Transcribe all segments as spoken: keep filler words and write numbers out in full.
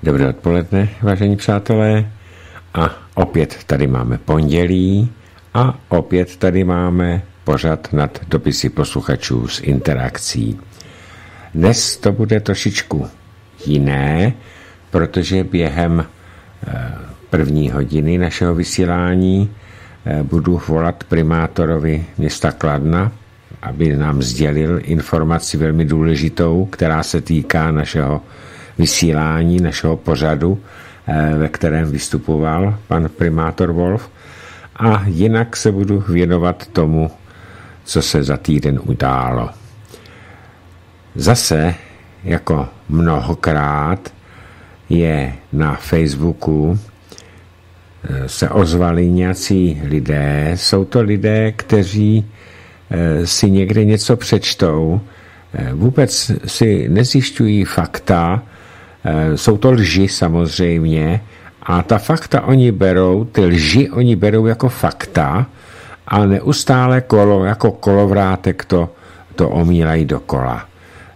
Dobré odpoledne, vážení přátelé. A opět tady máme pondělí a opět tady máme pořad nad dopisy posluchačů s interakcí. Dnes to bude trošičku jiné, protože během první hodiny našeho vysílání budu volat primátorovi města Kladna, aby nám sdělil informaci velmi důležitou, která se týká našeho vysílání, našeho pořadu, ve kterém vystupoval pan primátor Wolf. A jinak se budu věnovat tomu, co se za týden událo. Zase, jako mnohokrát, je na Facebooku se ozvali nějací lidé. Jsou to lidé, kteří si někde něco přečtou, vůbec si nezjišťují fakta, jsou to lži samozřejmě a ta fakta oni berou, ty lži oni berou jako fakta a neustále kolo, jako kolovrátek to, to omílají dokola.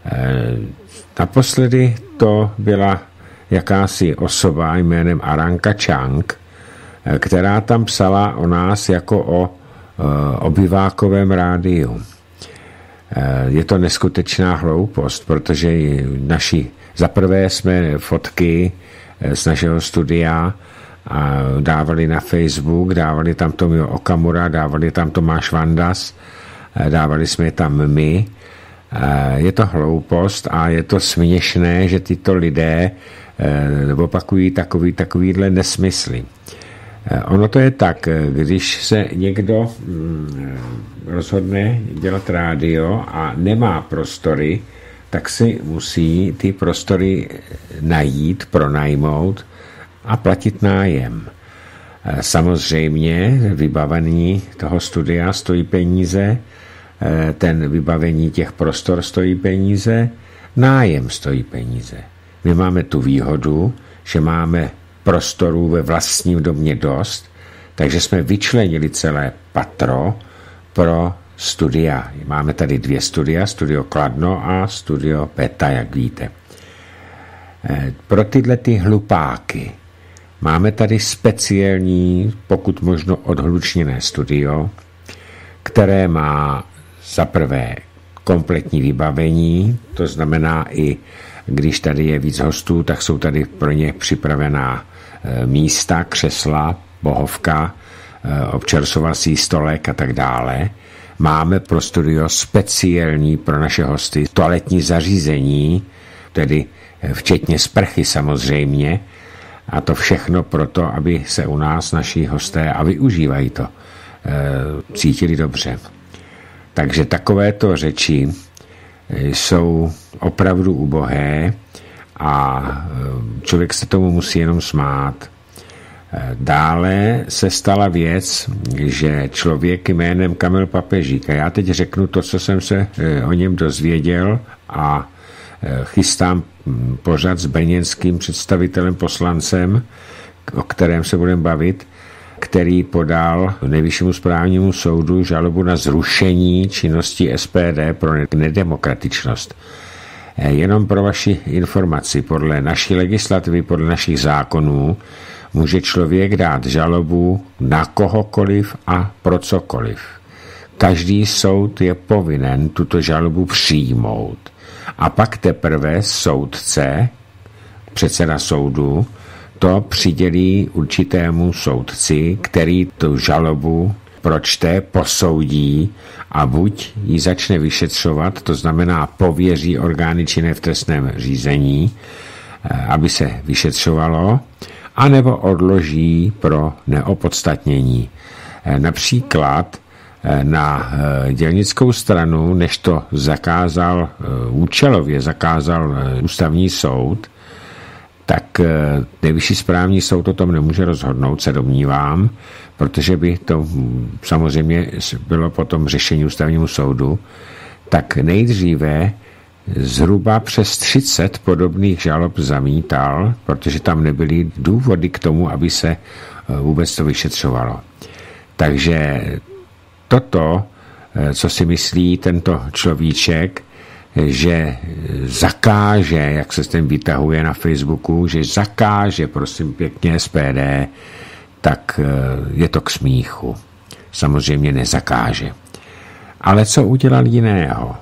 Naposledy to byla jakási osoba jménem Aranka Chang, která tam psala o nás jako o obyvákovém rádiu. Je to neskutečná hloupost, protože naši, zaprvé jsme fotky z našeho studia a dávali na Facebook, dávali tam Tomio Okamura, dávali tam Tomáš Vandas, dávali jsme tam my. Je to hloupost a je to směšné, že tyto lidé opakují takový, takovýhle nesmysly. Ono to je tak, když se někdo rozhodne dělat rádio a nemá prostory, tak si musí ty prostory najít, pronajmout a platit nájem. Samozřejmě vybavení toho studia stojí peníze, ten vybavení těch prostor stojí peníze, nájem stojí peníze. My máme tu výhodu, že máme prostorů ve vlastním domě dost, takže jsme vyčlenili celé patro pro studia. Máme tady dvě studia, studio Kladno a studio Beta, jak víte. Pro tyhle ty hlupáky máme tady speciální, pokud možno odhlučněné studio, které má za prvé kompletní vybavení, to znamená i když tady je víc hostů, tak jsou tady pro ně připravená místa, křesla, bohovka, občerstvovací stolek a tak dále. Máme pro studio speciální pro naše hosty toaletní zařízení, tedy včetně sprchy samozřejmě, a to všechno proto, aby se u nás naši hosté, a využívají to, cítili dobře. Takže takovéto řeči jsou opravdu ubohé a člověk se tomu musí jenom smát. Dále se stala věc, že člověk jménem Kamil Papežík, a já teď řeknu to, co jsem se o něm dozvěděl a chystám pořad s brněnským představitelem poslancem, o kterém se budeme bavit, který podal Nejvyššímu správnímu soudu žalobu na zrušení činnosti S P D pro nedemokratičnost. Jenom pro vaši informaci, podle naší legislativy, podle našich zákonů, může člověk dát žalobu na kohokoliv a pro cokoliv. Každý soud je povinen tuto žalobu přijmout. A pak teprve soudce, předseda soudu, to přidělí určitému soudci, který tu žalobu pročte, posoudí a buď ji začne vyšetřovat, to znamená pověří orgány činné v trestném řízení, aby se vyšetřovalo, anebo odloží pro neopodstatnění. Například na dělnickou stranu, než to zakázal, účelově zakázal ústavní soud, tak Nejvyšší správní soud o tom nemůže rozhodnout, se domnívám, protože by to samozřejmě bylo potom řešení ústavnímu soudu, tak nejdříve zhruba přes třicet podobných žalob zamítal, protože tam nebyly důvody k tomu, aby se vůbec to vyšetřovalo. Takže toto, co si myslí tento človíček, že zakáže, jak se s tím vytahuje na Facebooku, že zakáže, prosím pěkně, S P D, tak je to k smíchu. Samozřejmě nezakáže. Ale co udělal jiného?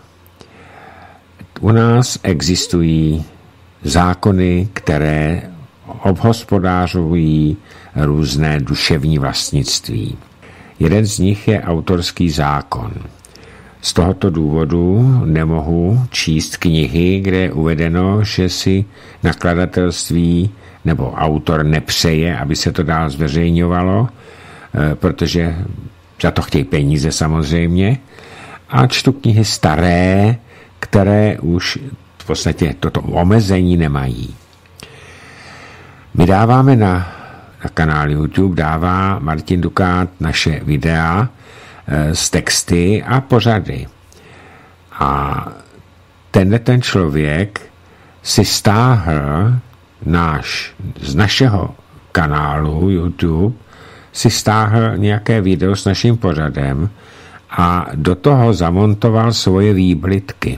U nás existují zákony, které obhospodářují různé duševní vlastnictví. Jeden z nich je autorský zákon. Z tohoto důvodu nemohu číst knihy, kde je uvedeno, že si nakladatelství nebo autor nepřeje, aby se to dál zveřejňovalo, protože za to chtějí peníze samozřejmě. A čtu knihy staré, které už v podstatě toto omezení nemají. My dáváme na, na kanál YouTube, dává Martin Dukát naše videa e, s texty a pořady. A tenhle ten člověk si stáhl náš, z našeho kanálu YouTube, si stáhl nějaké video s naším pořadem a do toho zamontoval svoje výblitky.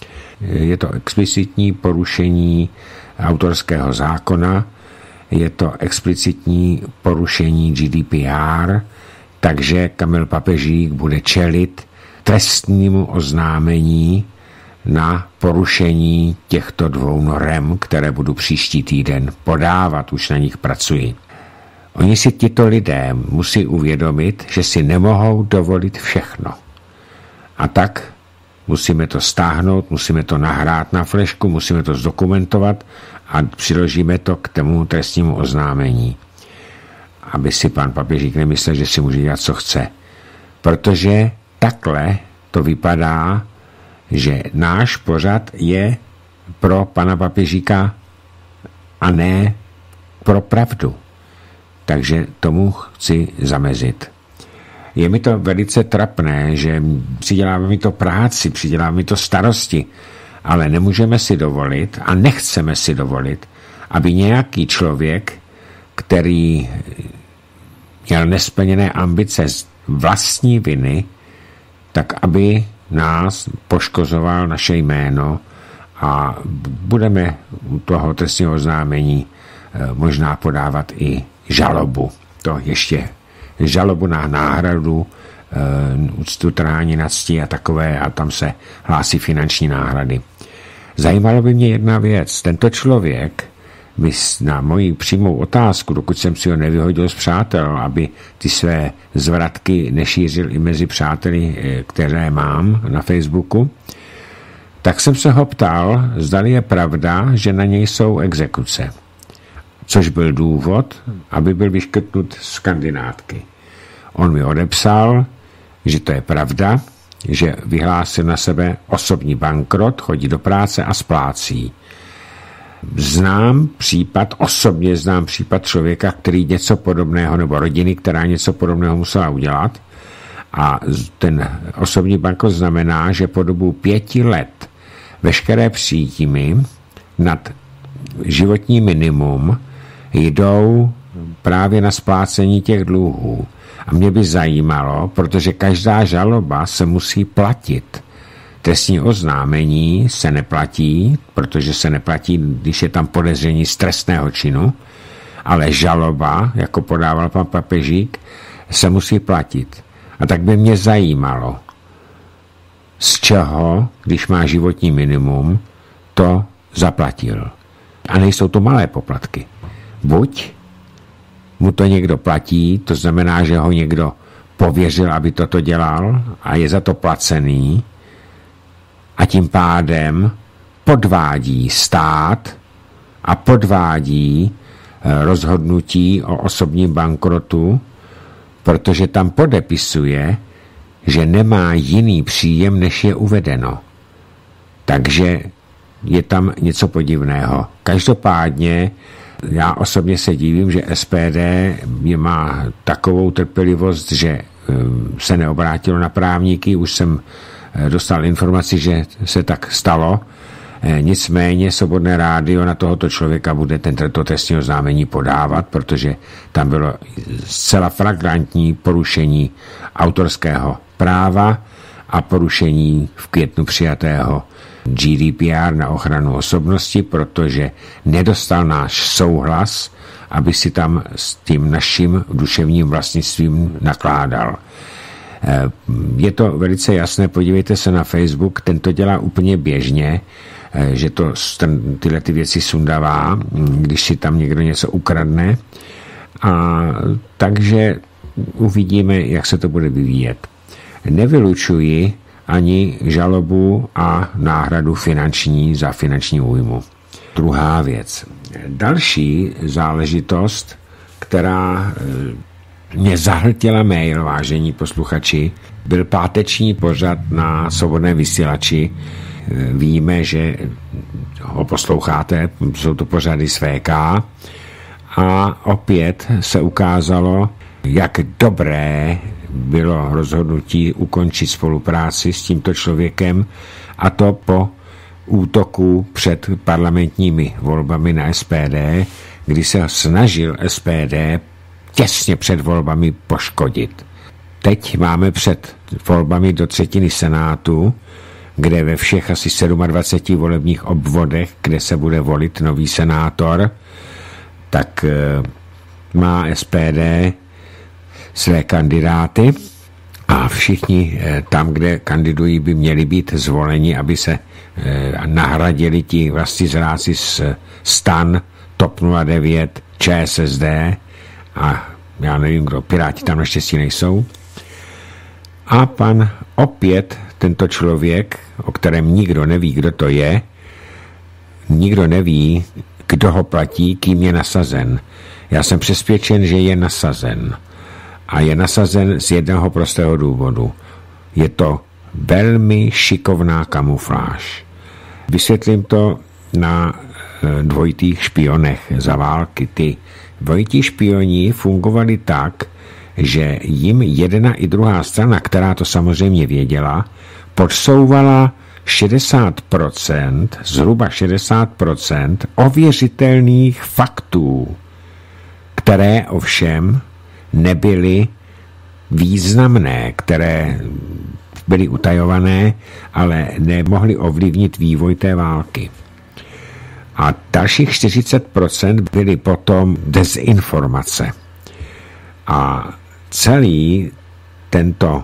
Je to explicitní porušení autorského zákona, je to explicitní porušení G D P R, takže Kamil Papežík bude čelit trestnímu oznámení na porušení těchto dvou norem, které budu příští týden podávat, už na nich pracuji. Oni si tito lidé musí uvědomit, že si nemohou dovolit všechno. A tak musíme to stáhnout, musíme to nahrát na flešku, musíme to zdokumentovat a přiložíme to k tomu trestnímu oznámení. Aby si pan Papežík nemyslel, že si může dělat, co chce. Protože takhle to vypadá, že náš pořad je pro pana Papežíka a ne pro pravdu. Takže tomu chci zamezit. Je mi to velice trapné, že přidělává mi to práci, přidělává mi to starosti, ale nemůžeme si dovolit a nechceme si dovolit, aby nějaký člověk, který měl nesplněné ambice z vlastní viny, tak aby nás poškozoval naše jméno a budeme u toho trestního oznámení možná podávat i žalobu. To ještě žalobu na náhradu úctu trhání na cti a takové a tam se hlásí finanční náhrady. Zajímalo by mě jedna věc. Tento člověk mi na moji přímou otázku, dokud jsem si ho nevyhodil z přátel, aby ty své zvratky nešířil i mezi přáteli, které mám na Facebooku, tak jsem se ho ptal, zdali je pravda, že na něj jsou exekuce. Což byl důvod, aby byl vyškrtnut z kandidátky. On mi odepsal, že to je pravda, že vyhlásil na sebe osobní bankrot, chodí do práce a splácí. Znám případ, osobně znám případ člověka, který něco podobného, nebo rodiny, která něco podobného musela udělat. A ten osobní bankrot znamená, že po dobu pěti let veškeré příjmy nad životní minimum jdou právě na splácení těch dluhů. A mě by zajímalo, protože každá žaloba se musí platit. Trestní oznámení se neplatí, protože se neplatí, když je tam podezření z trestného činu, ale žaloba, jako podával pan Papežík, se musí platit. A tak by mě zajímalo, z čeho, když má životní minimum, to zaplatil. A nejsou to malé poplatky. Buď mu to někdo platí, to znamená, že ho někdo pověřil, aby toto dělal a je za to placený a tím pádem podvádí stát a podvádí rozhodnutí o osobním bankrotu, protože tam podepisuje, že nemá jiný příjem, než je uvedeno. Takže je tam něco podivného. Každopádně já osobně se divím, že S P D má takovou trpělivost, že se neobrátilo na právníky. Už jsem dostal informaci, že se tak stalo. Nicméně Svobodné rádio na tohoto člověka bude tento trestní oznámení podávat, protože tam bylo zcela flagrantní porušení autorského práva a porušení v květnu přijatého G D P R na ochranu osobnosti, protože nedostal náš souhlas, aby si tam s tím naším duševním vlastnictvím nakládal. Je to velice jasné, podívejte se na Facebook, ten to dělá úplně běžně, že to tyhle ty věci sundává, když si tam někdo něco ukradne. A takže uvidíme, jak se to bude vyvíjet. Nevylučuji ani žalobu a náhradu finanční za finanční újmu. Druhá věc. Další záležitost, která mě zahltila mail, vážení posluchači, byl páteční pořad na Svobodném vysílači. Víme, že ho posloucháte, jsou to pořady z V K. A opět se ukázalo, jak dobré bylo rozhodnutí ukončit spolupráci s tímto člověkem, a to po útoku před parlamentními volbami na S P D, kdy se snažil S P D těsně před volbami poškodit. Teď máme před volbami do třetiny Senátu, kde ve všech asi dvaceti sedmi volebních obvodech, kde se bude volit nový senátor, tak má S P D své kandidáty a všichni tam, kde kandidují, by měli být zvoleni, aby se nahradili ti vlastizráci z STAN, TOP nula devět, Č S S D a já nevím, kdo, Piráti tam naštěstí nejsou. A pan opět, tento člověk, o kterém nikdo neví, kdo to je, nikdo neví, kdo ho platí, kým je nasazen. Já jsem přesvědčen, že je nasazen. A je nasazen z jednoho prostého důvodu. Je to velmi šikovná kamufláž. Vysvětlím to na dvojitých špionech za války. Ty dvojití špioni fungovali tak, že jim jedna i druhá strana, která to samozřejmě věděla, podsouvala šedesát procent, zhruba šedesát procent ověřitelných faktů, které ovšem nebyly významné, které byly utajované, ale nemohly ovlivnit vývoj té války. A dalších čtyřicet procent byly potom dezinformace. A celý tento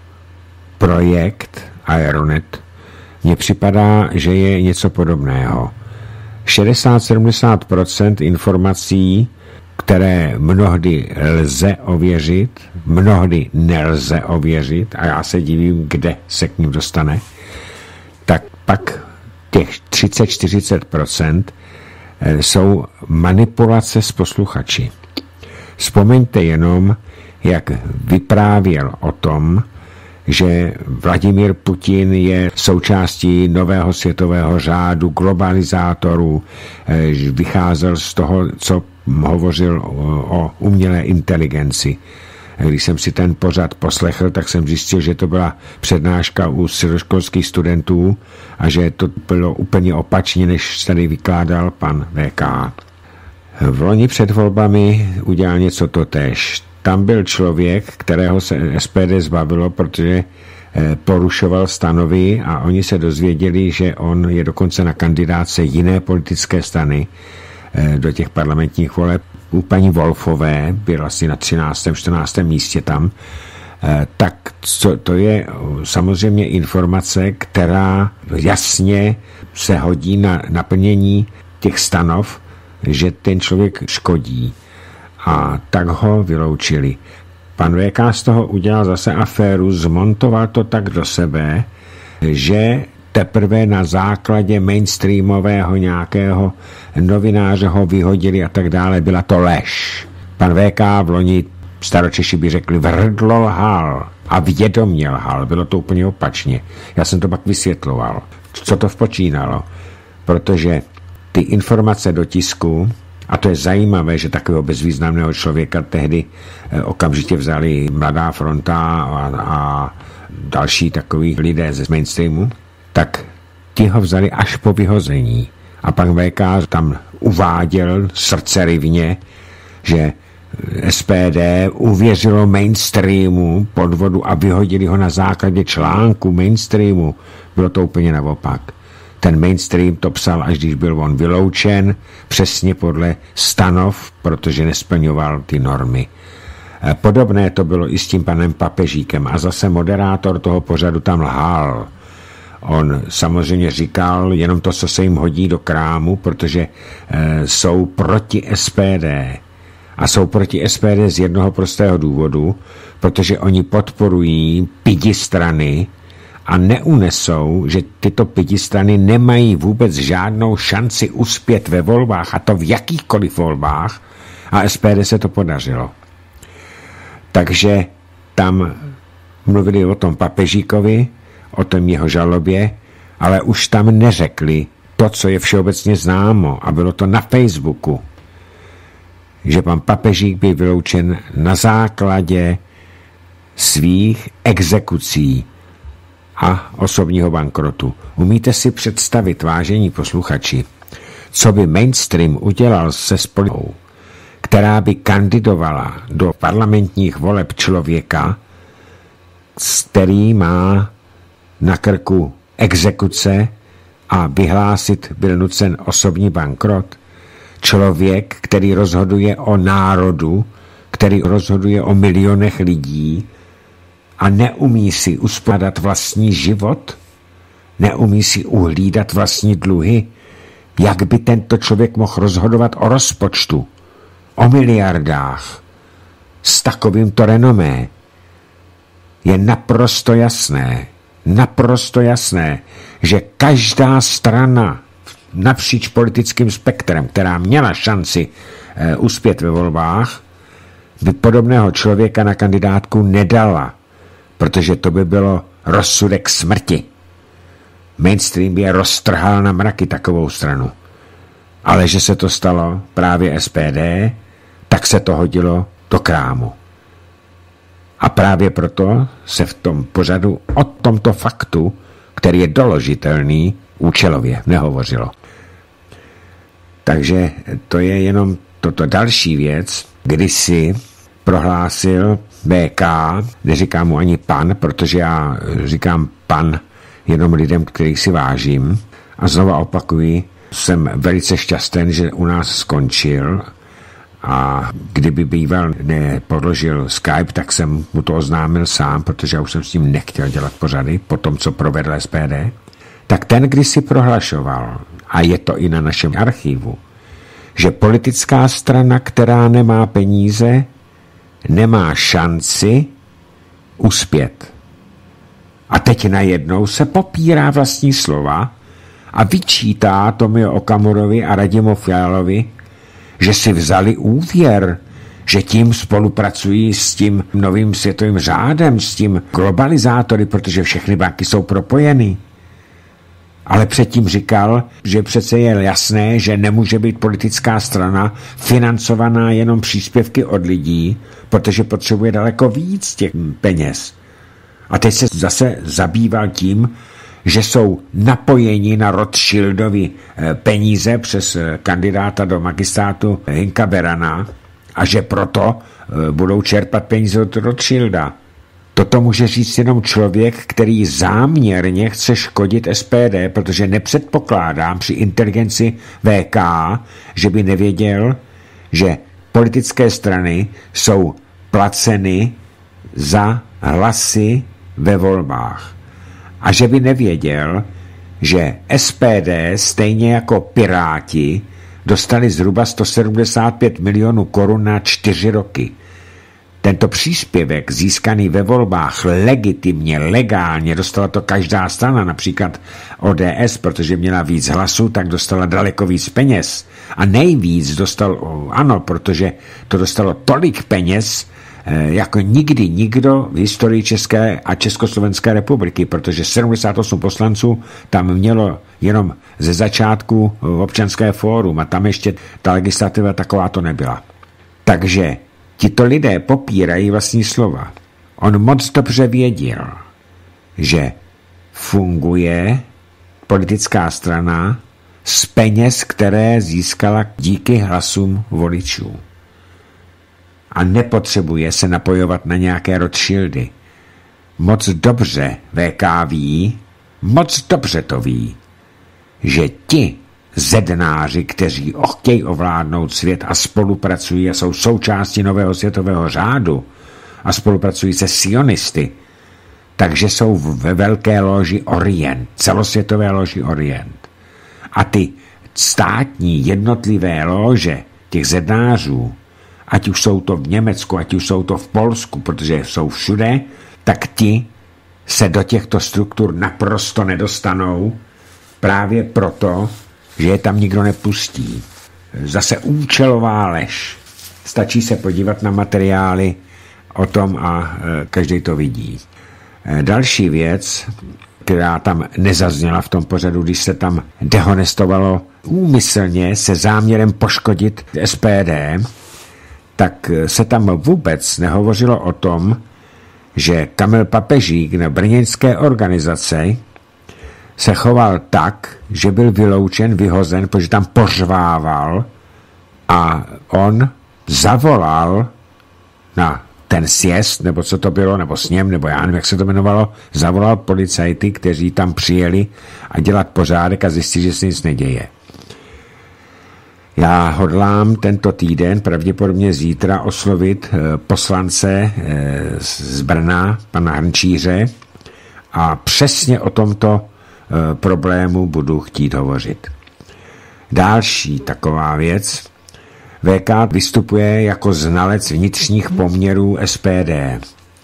projekt Aeronet mně připadá, že je něco podobného. šedesát až sedmdesát procent informací, které mnohdy lze ověřit, mnohdy nelze ověřit, a já se divím, kde se k ním dostane, tak pak těch třicet až čtyřicet procent jsou manipulace s posluchači. Vzpomeňte jenom, jak vyprávěl o tom, že Vladimír Putin je součástí nového světového řádu, globalizátorů, vycházel z toho, co hovořil o umělé inteligenci. Když jsem si ten pořad poslechl, tak jsem zjistil, že to byla přednáška u středoškolských studentů a že to bylo úplně opačně, než tady vykládal pan V K. V loni před volbami udělal něco totéž. Tam byl člověk, kterého se S P D zbavilo, protože porušoval stanovy, a oni se dozvěděli, že on je dokonce na kandidáce jiné politické strany do těch parlamentních voleb. U paní Wolfové byl asi na třináctém čtrnáctém místě tam. Tak to je samozřejmě informace, která jasně se hodí na naplnění těch stanov, že ten člověk škodí. A tak ho vyloučili. Pan V K z toho udělal zase aféru, zmontoval to tak do sebe, že teprve na základě mainstreamového nějakého novináře ho vyhodili a tak dále. Byla to lež. Pan V K v loni, staročeši by řekli, vrdlo lhal a vědomě lhal. Bylo to úplně opačně. Já jsem to pak vysvětloval. Co to vpočínalo? Protože ty informace do tisku, a to je zajímavé, že takového bezvýznamného člověka tehdy okamžitě vzali Mladá fronta a, a další takový lidé ze mainstreamu, tak ti ho vzali až po vyhození. A pan V K tam uváděl srdcerivně, že S P D uvěřilo mainstreamu podvodu a vyhodili ho na základě článku mainstreamu. Bylo to úplně naopak. Ten mainstream to psal, až když byl on vyloučen, přesně podle stanov, protože nesplňoval ty normy. Podobné to bylo i s tím panem Papežíkem a zase moderátor toho pořadu tam lhal. On samozřejmě říkal jenom to, co se jim hodí do krámu, protože e, jsou proti S P D. A jsou proti S P D z jednoho prostého důvodu, protože oni podporují pidi strany a neunesou, že tyto pidi strany nemají vůbec žádnou šanci uspět ve volbách, a to v jakýchkoliv volbách, a S P D se to podařilo. Takže tam mluvili o tom Papežíkovi, o tom jeho žalobě, ale už tam neřekli to, co je všeobecně známo, a bylo to na Facebooku, že pan Papežík byl vyloučen na základě svých exekucí a osobního bankrotu. Umíte si představit, vážení posluchači, co by mainstream udělal se společnou, která by kandidovala do parlamentních voleb člověka, který má na krku exekuce a vyhlásit byl nucen osobní bankrot? Člověk, který rozhoduje o národu, který rozhoduje o milionech lidí a neumí si uspořádat vlastní život, neumí si uhlídat vlastní dluhy, jak by tento člověk mohl rozhodovat o rozpočtu, o miliardách s takovýmto renomé? Je naprosto jasné, naprosto jasné, že každá strana napříč politickým spektrem, která měla šanci e, uspět ve volbách, by podobného člověka na kandidátku nedala, protože to by bylo rozsudek smrti. Mainstream by je roztrhal na mraky takovou stranu. Ale že se to stalo právě S P D, tak se to hodilo do krámu. A právě proto se v tom pořadu o tomto faktu, který je doložitelný, účelově nehovořilo. Takže to je jenom toto další věc, kdy si prohlásil B K, neříkám mu ani pan, protože já říkám pan jenom lidem, kterých si vážím. A znova opakuji, jsem velice šťastný, že u nás skončil, a kdyby býval nepodložil Skype, tak jsem mu to oznámil sám, protože já už jsem s tím nechtěl dělat pořady po tom, co provedl S P D. Tak ten kdysi prohlašoval, a je to i na našem archivu, že politická strana, která nemá peníze, nemá šanci uspět. A teď najednou se popírá vlastní slova a vyčítá Tomio Okamurovi a Radimu Fialovi, že si vzali úvěr, že tím spolupracují s tím novým světovým řádem, s tím globalizátory, protože všechny banky jsou propojeny. Ale předtím říkal, že přece je jasné, že nemůže být politická strana financovaná jenom příspěvky od lidí, protože potřebuje daleko víc těch peněz. A teď se zase zabýval tím, že jsou napojeni na Rothschildovi peníze přes kandidáta do magistrátu Hinka Berana a že proto budou čerpat peníze od Rothschilda. Toto může říct jenom člověk, který záměrně chce škodit S P D, protože nepředpokládám při inteligenci V K, že by nevěděl, že politické strany jsou placeny za hlasy ve volbách. A že by nevěděl, že S P D stejně jako Piráti dostali zhruba sto sedmdesát pět milionů korun na čtyři roky. Tento příspěvek získaný ve volbách legitimně, legálně, dostala to každá strana, například O D S, protože měla víc hlasů, tak dostala daleko víc peněz. A nejvíc dostal ANO, protože to dostalo tolik peněz, jako nikdy nikdo v historii České a Československé republiky, protože sedmdesát osm poslanců tam mělo jenom ze začátku občanské fórum a tam ještě ta legislativa taková to nebyla. Takže tito lidé popírají vlastní slova. On moc dobře věděl, že funguje politická strana z peněz, které získala díky hlasům voličů. A nepotřebuje se napojovat na nějaké Rothschildy. Moc dobře V K ví, moc dobře to ví, že ti zednáři, kteří chtějí ovládnout svět a spolupracují a jsou součástí nového světového řádu a spolupracují se sionisty, takže jsou ve velké loži Orient, celosvětové loži Orient. A ty státní jednotlivé lože těch zednářů, ať už jsou to v Německu, ať už jsou to v Polsku, protože jsou všude, tak ti se do těchto struktur naprosto nedostanou právě proto, že je tam nikdo nepustí. Zase účelová lež. Stačí se podívat na materiály o tom a každý to vidí. Další věc, která tam nezazněla v tom pořadu, když se tam dehonestovalo úmyslně se záměrem poškodit S P D, tak se tam vůbec nehovořilo o tom, že Kamil Papežík na brněnské organizaci se choval tak, že byl vyloučen, vyhozen, protože tam pořvával a on zavolal na ten sjezd, nebo co to bylo, nebo sněm, nebo já nevím, jak se to jmenovalo, zavolal policajty, kteří tam přijeli a dělat pořádek a zjistit, že se nic neděje. Já hodlám tento týden, pravděpodobně zítra, oslovit poslance z Brna, pana Hrnčíře, a přesně o tomto problému budu chtít hovořit. Další taková věc. V K vystupuje jako znalec vnitřních poměrů S P D.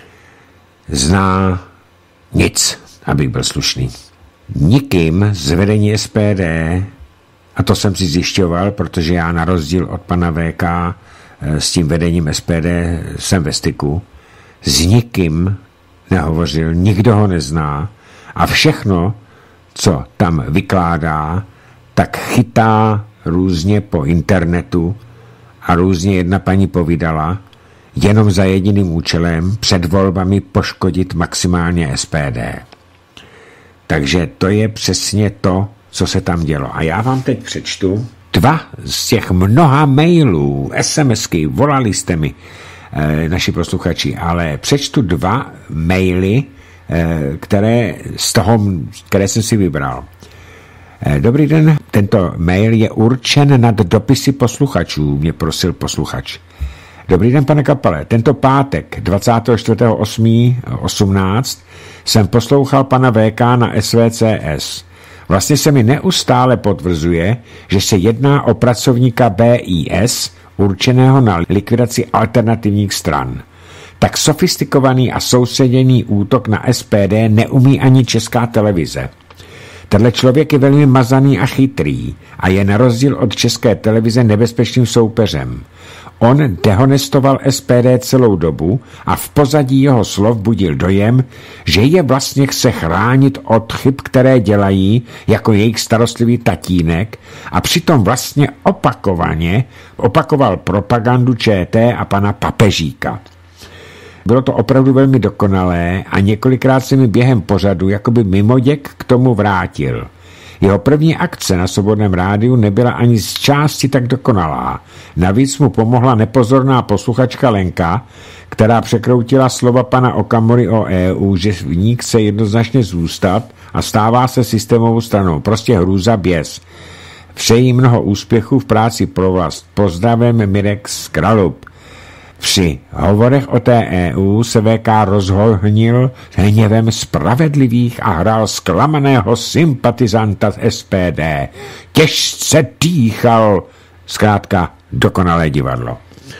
Zná nic, abych byl slušný. Nikým z vedení S P D, a to jsem si zjišťoval, protože já na rozdíl od pana V K s tím vedením S P D jsem ve styku, s nikým nehovořil, nikdo ho nezná a všechno, co tam vykládá, tak chytá různě po internetu a různě jedna paní povídala, jenom za jediným účelem před volbami poškodit maximálně S P D. Takže to je přesně to, co se tam dělo. A já vám teď přečtu dva z těch mnoha mailů, SMSky, volali jste mi, e, naši posluchači, ale přečtu dva maily, e, které z toho, které jsem si vybral. E, dobrý den, tento mail je určen nad dopisy posluchačů, mě prosil posluchač. Dobrý den, pane Kapale, tento pátek dvacátého čtvrtého osmého osmnáct jsem poslouchal pana V K na S V C S. Vlastně se mi neustále potvrzuje, že se jedná o pracovníka B I S určeného na likvidaci alternativních stran. Tak sofistikovaný a soustředěný útok na S P D neumí ani Česká televize. Tenhle člověk je velmi mazaný a chytrý a je na rozdíl od České televize nebezpečným soupeřem. On dehonestoval S P D celou dobu a v pozadí jeho slov budil dojem, že je vlastně chce chránit od chyb, které dělají jako jejich starostlivý tatínek a přitom vlastně opakovaně opakoval propagandu Č T a pana Papežíka. Bylo to opravdu velmi dokonalé a několikrát se mi během pořadu jakoby mimoděk k tomu vrátil. Jeho první akce na Svobodném rádiu nebyla ani z části tak dokonalá. Navíc mu pomohla nepozorná posluchačka Lenka, která překroutila slova pana Okamury o E U, že v ní chce jednoznačně zůstat a stává se systémovou stranou. Prostě hrůza, běs. Přeji mnoho úspěchů v práci pro vlast. Pozdravím, Mirek z Kralup. Při hovorech o té E U se V K rozhohnil hněvem spravedlivých a hrál zklamaného sympatizanta z S P D. Těžce dýchal, zkrátka dokonalé divadlo.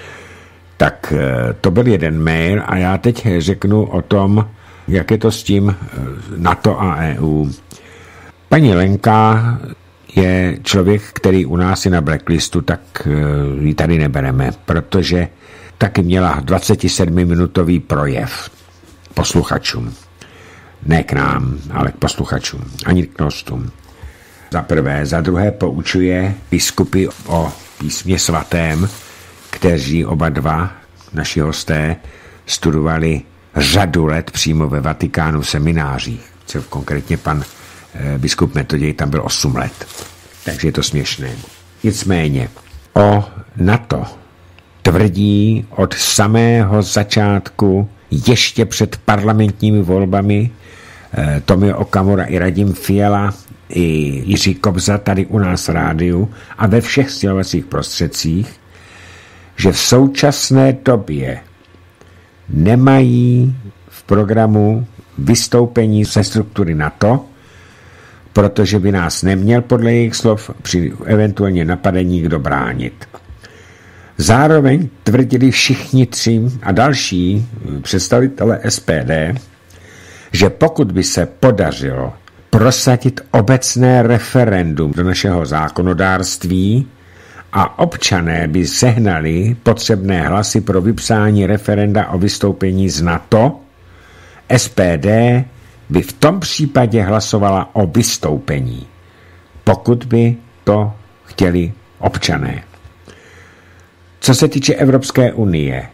Tak to byl jeden mail a já teď řeknu o tom, jak je to s tím NATO a E U. Paní Lenka je člověk, který u nás je na blacklistu, tak ji tady nebereme, protože taky měla dvacetisedmiminutový projev posluchačům. Ne k nám, ale k posluchačům. Ani k nostům. Za prvé. Za druhé poučuje biskupy o písmě svatém, kteří oba dva, naši hosté, studovali řadu let přímo ve Vatikánu v seminářích. Konkrétně pan eh, biskup Metoděj tam byl osm let. Takže je to směšné. Nicméně o NATO tvrdí od samého začátku, ještě před parlamentními volbami, Tomio Okamura i Radim Fiala i Jiří Kobza tady u nás v rádiu a ve všech sdělovacích prostředcích, že v současné době nemají v programu vystoupení ze struktury NATO, protože by nás neměl podle jejich slov při eventuálně napadení kdo bránit. Zároveň tvrdili všichni tři a další představitelé S P D, že pokud by se podařilo prosadit obecné referendum do našeho zákonodárství a občané by sehnali potřebné hlasy pro vypsání referenda o vystoupení z NATO, S P D by v tom případě hlasovala o vystoupení, pokud by to chtěli občané. Co se týče Evropské unie,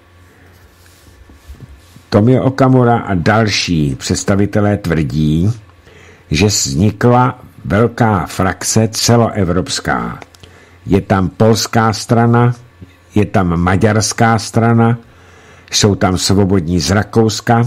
Tomio Okamura a další představitelé tvrdí, že vznikla velká frakce celoevropská. Je tam polská strana, je tam maďarská strana, jsou tam svobodní z Rakouska,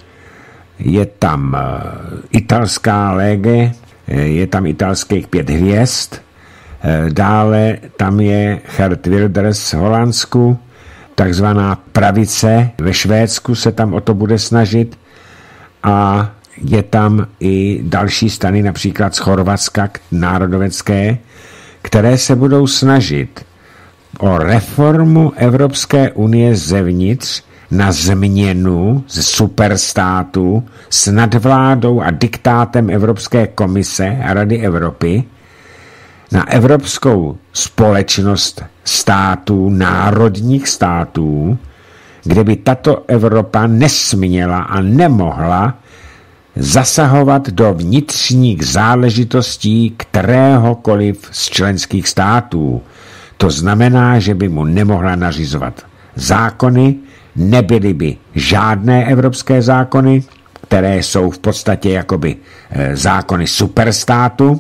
je tam italská Lége, je tam italských pět hvězd, dále tam je Geert Wilders v Holandsku, takzvaná pravice ve Švédsku se tam o to bude snažit a je tam i další strany, například z Chorvatska národovecké, které se budou snažit o reformu Evropské unie zevnitř na změnu z superstátu s nadvládou a diktátem Evropské komise a Rady Evropy na evropskou společnost států, národních států, kde by tato Evropa nesměla a nemohla zasahovat do vnitřních záležitostí kteréhokoliv z členských států. To znamená, že by mu nemohla nařizovat zákony, nebyly by žádné evropské zákony, které jsou v podstatě jakoby zákony superstátu,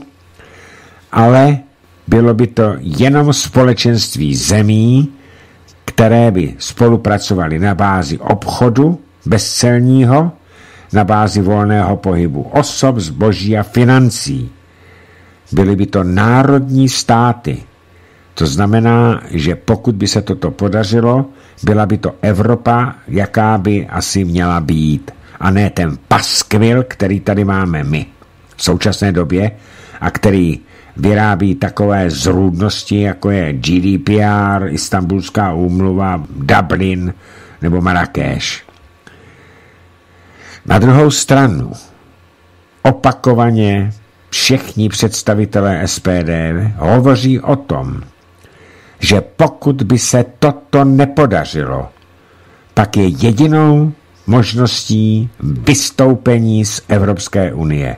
ale bylo by to jenom společenství zemí, které by spolupracovaly na bázi obchodu bezcelního, na bázi volného pohybu osob, zboží a financí. Byly by to národní státy. To znamená, že pokud by se toto podařilo, byla by to Evropa, jaká by asi měla být, a ne ten paskvil, který tady máme my v současné době a který vyrábí takové zrůdnosti, jako je G D P R, Istanbulská úmluva, Dublin nebo Marrakeš. Na druhou stranu opakovaně všichni představitelé S P D hovoří o tom, že pokud by se toto nepodařilo, pak je jedinou možností vystoupení z Evropské unie.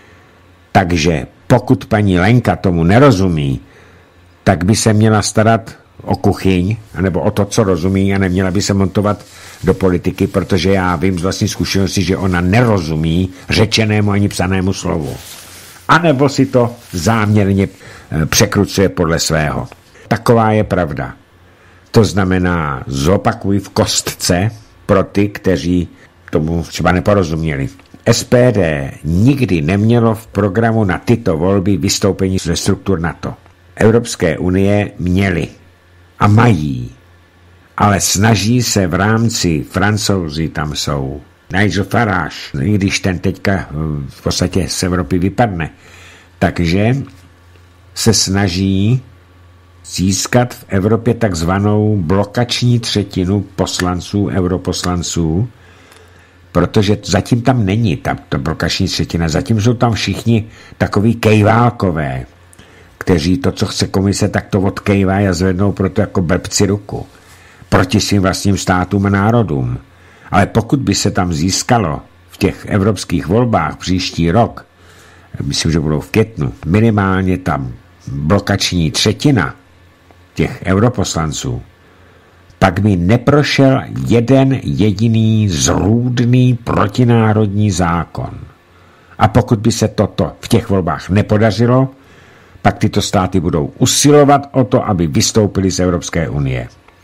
Takže pokud paní Lenka tomu nerozumí, tak by se měla starat o kuchyň, nebo o to, co rozumí, a neměla by se montovat do politiky, protože já vím z vlastní zkušenosti, že ona nerozumí řečenému ani psanému slovu. A nebo si to záměrně překrucuje podle svého. Taková je pravda. To znamená, zopakuj v kostce pro ty, kteří tomu třeba neporozuměli. S P D nikdy nemělo v programu na tyto volby vystoupení ze struktur NATO. Evropské unie měly a mají, ale snaží se v rámci, Francouzi tam jsou, Nigel Farage, i když ten teďka v podstatě z Evropy vypadne, takže se snaží získat v Evropě takzvanou blokační třetinu poslanců, europoslanců, protože zatím tam není ta, ta blokační třetina, zatím jsou tam všichni takový kejválkové, kteří to, co chce komise, tak to odkejvají a zvednou proto jako blbci ruku proti svým vlastním státům a národům. Ale pokud by se tam získalo v těch evropských volbách příští rok, myslím, že budou v květnu, minimálně tam blokační třetina těch europoslanců, pak by neprošel jeden jediný zrůdný protinárodní zákon. A pokud by se toto v těch volbách nepodařilo, pak tyto státy budou usilovat o to, aby vystoupili z Evropské unie.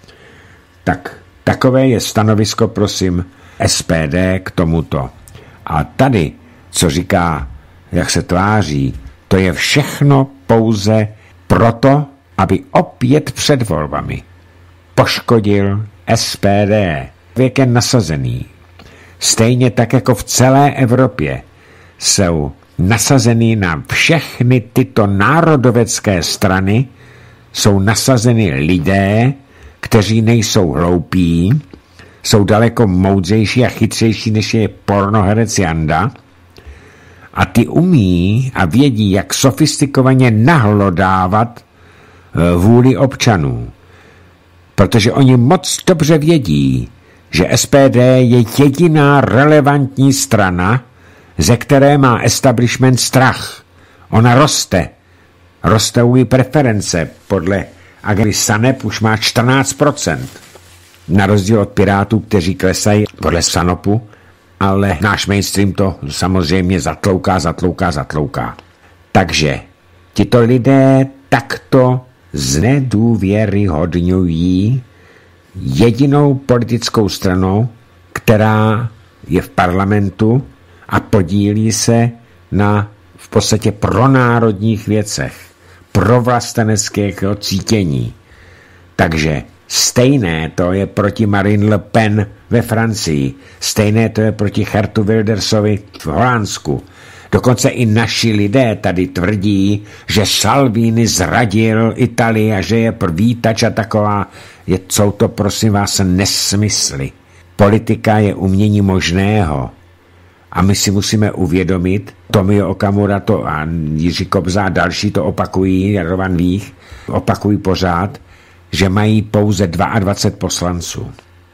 Tak takové je stanovisko, prosím, S P D k tomuto. A tady, co říká, jak se tváří, to je všechno pouze proto, aby opět před volbami poškodil S P D. Věk je nasazený. Stejně tak jako v celé Evropě jsou nasazený na všechny tyto národovecké strany, jsou nasazeny lidé, kteří nejsou hloupí, jsou daleko moudřejší a chytřejší, než je pornoherec Janda, a ty umí a vědí, jak sofistikovaně nahlodávat vůli občanů. Protože oni moc dobře vědí, že S P D je jediná relevantní strana, ze které má establishment strach. Ona roste. Rostou i preference. Podle agentury SANEP už má čtrnáct procent. Na rozdíl od Pirátů, kteří klesají podle SANOPu, ale náš mainstream to samozřejmě zatlouká, zatlouká, zatlouká. Takže tito lidé takto znedůvěryhodňují jedinou politickou stranou, která je v parlamentu a podílí se na v podstatě pronárodních věcech, pro vlasteneckého cítění. Takže stejné to je proti Marine Le Pen ve Francii, stejné to je proti Geertu Wildersovi v Holandsku. Dokonce i naši lidé tady tvrdí, že Salvini zradil Itálii a že je vítač a taková. Je, jsou to, prosím vás, nesmysly. Politika je umění možného. A my si musíme uvědomit, Tomio Okamura to a Jiří Kobza a další to opakují, Radovan Vích, opakují pořád, že mají pouze dvacet dva poslanců.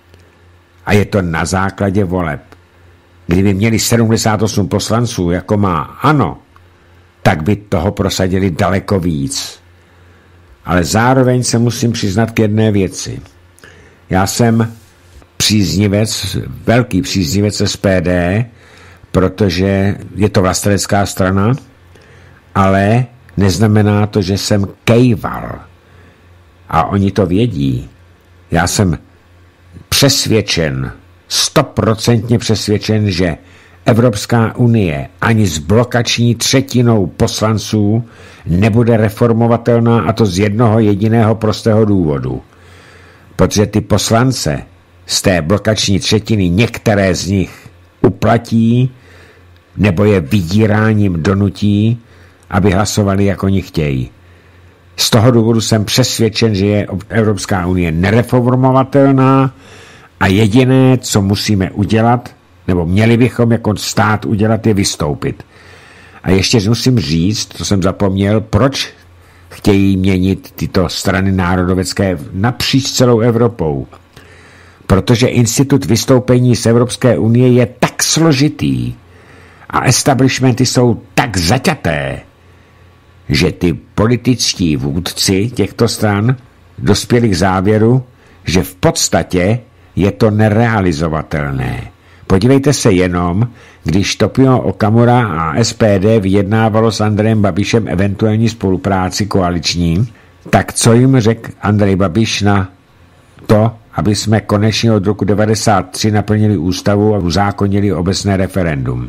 A je to na základě voleb. Kdyby měli sedmdesát osm poslanců, jako má ANO, tak by toho prosadili daleko víc. Ale zároveň se musím přiznat k jedné věci. Já jsem příznivec, velký příznivec S P D, protože je to vlastenecká strana, ale neznamená to, že jsem kejval. A oni to vědí. Já jsem přesvědčen, stoprocentně přesvědčen, že Evropská unie ani s blokační třetinou poslanců nebude reformovatelná, a to z jednoho jediného prostého důvodu. Protože ty poslance z té blokační třetiny, některé z nich uplatí nebo je vydíráním donutí, aby hlasovali, jak oni chtějí. Z toho důvodu jsem přesvědčen, že je Evropská unie nereformovatelná a jediné, co musíme udělat, nebo měli bychom jako stát udělat, je vystoupit. A ještě musím říct, to jsem zapomněl, proč chtějí měnit tyto strany národovecké napříč celou Evropou. Protože institut vystoupení z Evropské unie je tak složitý a establishmenty jsou tak zaťaté, že ty političtí vůdci těchto stran dospěli k závěru, že v podstatě je to nerealizovatelné. Podívejte se jenom, když Tomio Okamura a S P D vyjednávalo s Andrejem Babišem eventuální spolupráci koaliční, tak co jim řekl Andrej Babiš na to, aby jsme konečně od roku devadesát tři naplnili ústavu a uzákonili obecné referendum.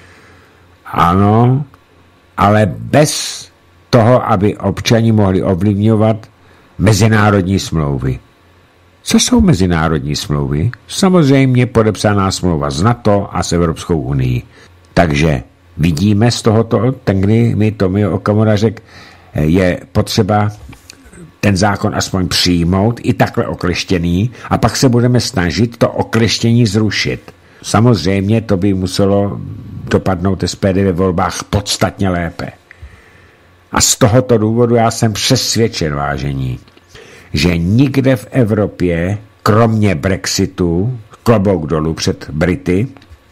Ano, ale bez toho, aby občani mohli ovlivňovat mezinárodní smlouvy. Co jsou mezinárodní smlouvy? Samozřejmě podepsaná smlouva s NATO a s Evropskou unii. Takže vidíme z tohoto, ten, kdy mi Tomio Okamura řekl, je potřeba ten zákon aspoň přijmout, i takhle okleštěný, a pak se budeme snažit to okleštění zrušit. Samozřejmě to by muselo dopadnout S P D ve volbách podstatně lépe. A z tohoto důvodu já jsem přesvědčen, vážení, že nikde v Evropě, kromě Brexitu, klobouk dolů před Brity,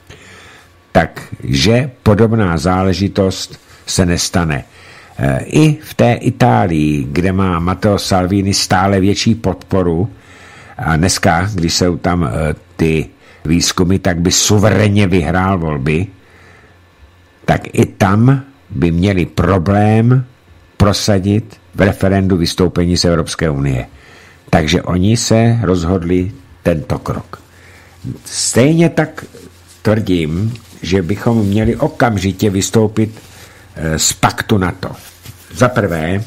takže podobná záležitost se nestane. I v té Itálii, kde má Matteo Salvini stále větší podporu, a dneska, když jsou tam ty výzkumy, tak by suverénně vyhrál volby, tak i tam by měli problém prosadit v referendu vystoupení z Evropské unie. Takže oni se rozhodli tento krok. Stejně tak tvrdím, že bychom měli okamžitě vystoupit z paktu NATO. Za prvé,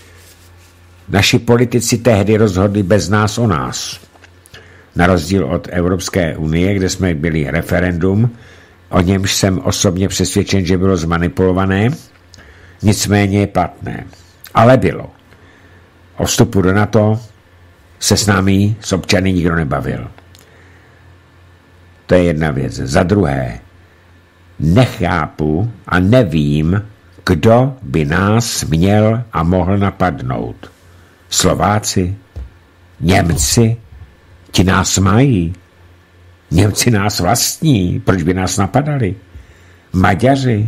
naši politici tehdy rozhodli bez nás o nás. Na rozdíl od Evropské unie, kde jsme byli referendum, o němž jsem osobně přesvědčen, že bylo zmanipulované, nicméně je platné. Ale bylo. O vstupu do NATO se s námi, s občany, nikdo nebavil. To je jedna věc. Za druhé, nechápu a nevím, kdo by nás měl a mohl napadnout. Slováci? Němci? Ti nás mají. Němci nás vlastní. Proč by nás napadali? Maďaři?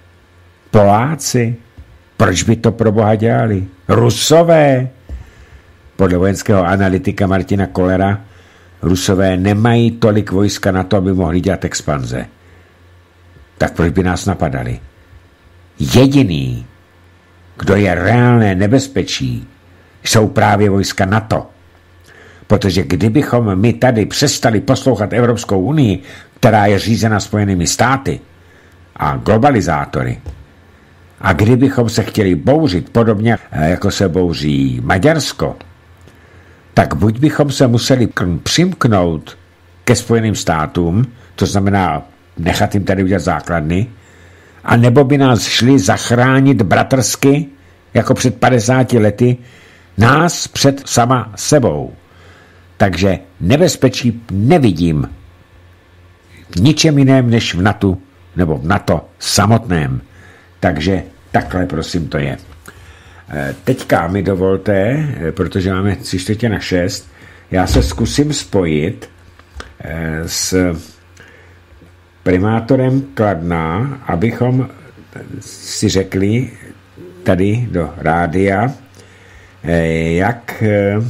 Poláci? Proč by to pro boha dělali? Rusové? Podle vojenského analytika Martina Kollera Rusové nemají tolik vojska na to, aby mohli dělat expanze. Tak proč by nás napadali? Jediný, kdo je reálné nebezpečí, jsou právě vojska NATO. Protože kdybychom my tady přestali poslouchat Evropskou unii, která je řízena Spojenými státy a globalizátory, a kdybychom se chtěli bouřit podobně, jako se bouří Maďarsko, tak buď bychom se museli přimknout ke Spojeným státům, to znamená nechat jim tady udělat základny, a nebo by nás šli zachránit bratrsky, jako před padesáti lety, nás před sama sebou. Takže nebezpečí nevidím v ničem jiném, než v NATO, nebo v NATO samotném. Takže takhle, prosím, to je. Teďka mi dovolte, protože máme tři čtvrtě na šest, já se zkusím spojit s primátorem Kladna, abychom si řekli tady do rádia, jak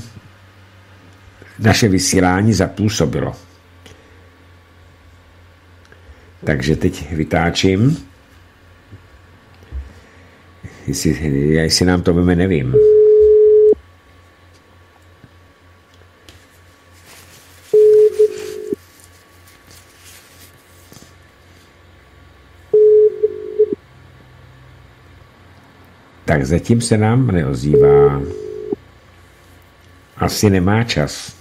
naše vysílání zapůsobilo. Takže teď vytáčím. Jestli, jestli nám to veme, nevím. Tak zatím se nám neozývá. Asi nemá čas.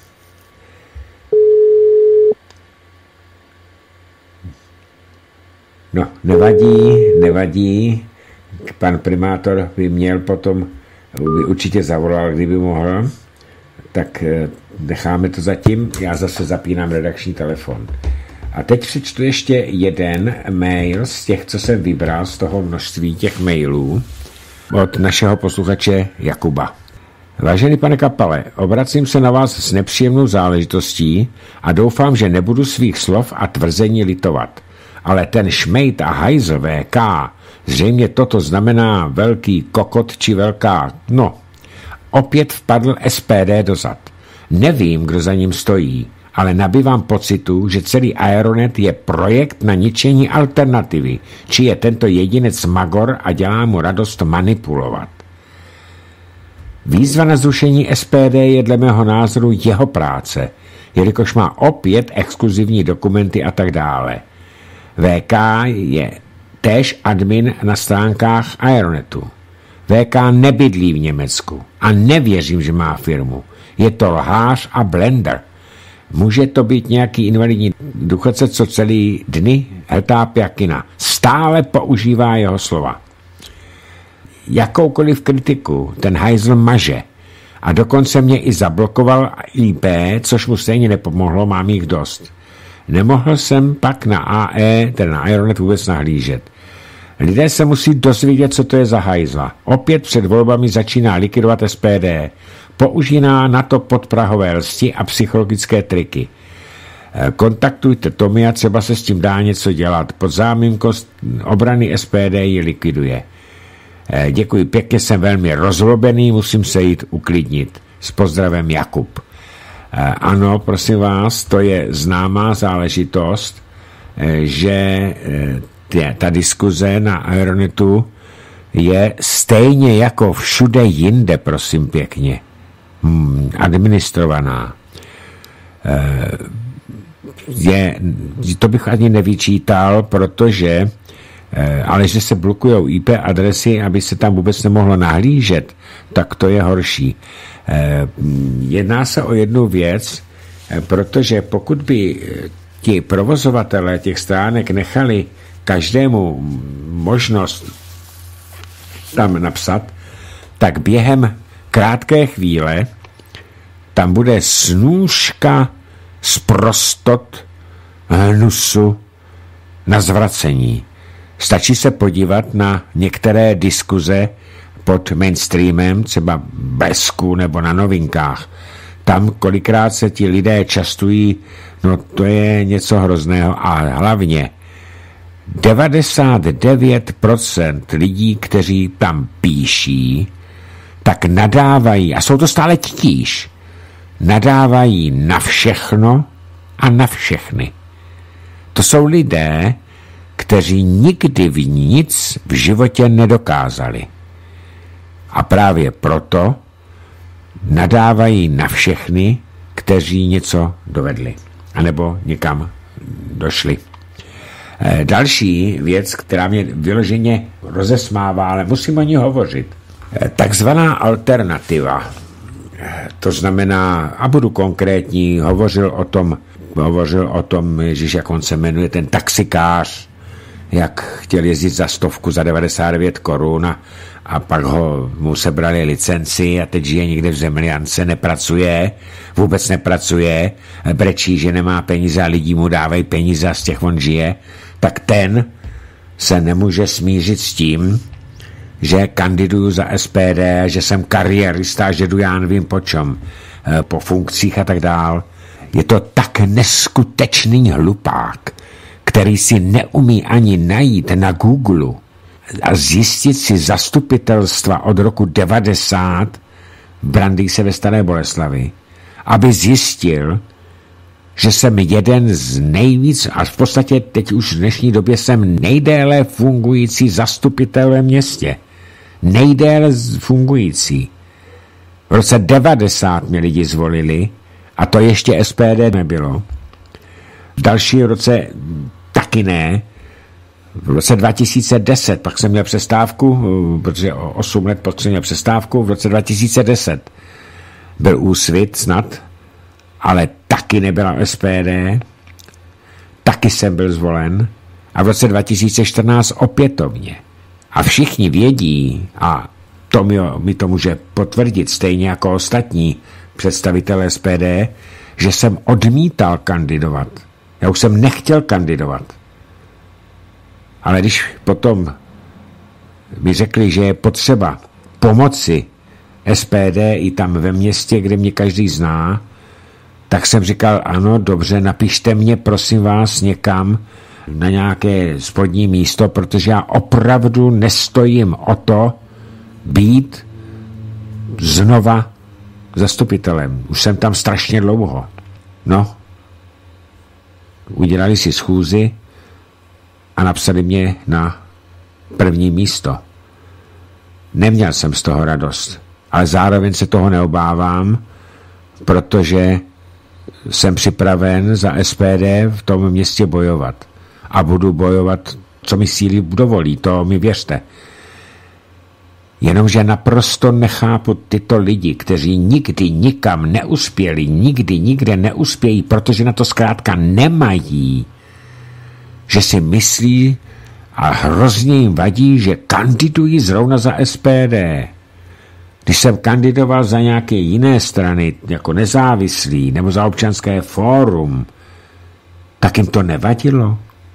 No, nevadí, nevadí. Pan primátor by měl potom, by určitě zavolal, kdyby mohl, tak necháme to zatím. Já zase zapínám redakční telefon. A teď přečtu ještě jeden mail z těch, co jsem vybral, z toho množství těch mailů od našeho posluchače Jakuba. Vážený pane Kapale, obracím se na vás s nepříjemnou záležitostí a doufám, že nebudu svých slov a tvrzení litovat. Ale ten šmejt a hajzl V K, zřejmě toto znamená velký kokot či velká, no, opět vpadl S P D dozad. Nevím, kdo za ním stojí, ale nabývám pocitu, že celý Aeronet je projekt na ničení alternativy, či je tento jedinec magor a dělá mu radost manipulovat. Výzva na zrušení S P D je dle mého názoru jeho práce, jelikož má opět exkluzivní dokumenty a tak dále. V K je též admin na stránkách Aeronetu. V K nebydlí v Německu a nevěřím, že má firmu. Je to lhář a blender. Může to být nějaký invalidní důchodce, co celý dny hltá pjakina. Stále používá jeho slova. Jakoukoliv kritiku ten hajzl maže a dokonce mě i zablokoval I P, což mu stejně nepomohlo, mám jich dost. Nemohl jsem pak na A E, tedy na Aeronet, vůbec nahlížet. Lidé se musí dozvědět, co to je za hajzla. Opět před volbami začíná likvidovat S P D. Používá na to podprahové lsti a psychologické triky. Kontaktujte Tomy a třeba se s tím dá něco dělat. Pod záminkou obrany S P D ji likviduje. Děkuji pěkně, jsem velmi rozlobený, musím se jít uklidnit. S pozdravem Jakub. Ano, prosím vás, to je známá záležitost, že ta diskuze na Aeronetu je stejně jako všude jinde, prosím pěkně, hmm, administrovaná. je, to bych ani nevyčítal, protože ale že se blokujou í pé adresy, aby se tam vůbec nemohlo nahlížet, tak to je horší. Jedná se o jednu věc, protože pokud by ti provozovatelé těch stránek nechali každému možnost tam napsat, tak během krátké chvíle tam bude snůška sprostot hnusu na zvracení. Stačí se podívat na některé diskuze pod mainstreamem, třeba Blesku nebo na Novinkách. Tam kolikrát se ti lidé častují, no to je něco hrozného a hlavně devadesát devět procent lidí, kteří tam píší, tak nadávají, a jsou to stále titíž, nadávají na všechno a na všechny. To jsou lidé, kteří nikdy v nic v životě nedokázali. A právě proto nadávají na všechny, kteří něco dovedli, anebo někam došli. Další věc, která mě vyloženě rozesmává, ale musím o ní hovořit. Takzvaná alternativa. To znamená, a budu konkrétní, hovořil o tom, hovořil o tom, Ježíš, jak on se jmenuje, ten taxikář, jak chtěl jezdit za stovku za devadesát devět korun a, a pak ho, mu sebrali licenci a teď žije někde v Zemljance, nepracuje, vůbec nepracuje, brečí, že nemá peníze a lidi mu dávají peníze a z těch on žije, tak ten se nemůže smířit s tím, že kandiduju za es pé dé, že jsem kariérista, že jdu já nevím po čem, po funkcích a tak dál. Je to tak neskutečný hlupák, který si neumí ani najít na Google a zjistit si zastupitelstva od roku devadesát v Brandýse ve Staré Boleslavi, aby zjistil, že jsem jeden z nejvíc, a v podstatě teď už v dnešní době jsem nejdéle fungující zastupitel ve městě. Nejdéle fungující. V roce devadesát mě lidi zvolili a to ještě es pé dé nebylo. V další roce taky ne. V roce dva tisíce deset, pak jsem měl přestávku, protože o osm let pak jsem měl přestávku, v roce dva tisíce deset byl Úsvit snad, ale taky nebyla es pé dé, taky jsem byl zvolen a v roce dva tisíce čtrnáct opětovně. A všichni vědí, a to mi, mi to může potvrdit stejně jako ostatní představitelé es pé dé, že jsem odmítal kandidovat. Já už jsem nechtěl kandidovat. Ale když potom mi řekli, že je potřeba pomoci es pé dé i tam ve městě, kde mě každý zná, tak jsem říkal, ano, dobře, napište mě, prosím vás, někam na nějaké spodní místo, protože já opravdu nestojím o to být znova zastupitelem. Už jsem tam strašně dlouho. No, udělali si schůzi a napsali mě na první místo. Neměl jsem z toho radost, ale zároveň se toho neobávám, protože jsem připraven za es pé dé v tom městě bojovat. A budu bojovat, co mi síly dovolí, to mi věřte. Jenomže naprosto nechápu tyto lidi, kteří nikdy nikam neuspěli, nikdy nikde neuspějí, protože na to zkrátka nemají, že si myslí a hrozně jim vadí, že kandidují zrovna za es pé dé. Když jsem kandidoval za nějaké jiné strany, jako nezávislý, nebo za Občanské fórum, tak jim to nevadilo.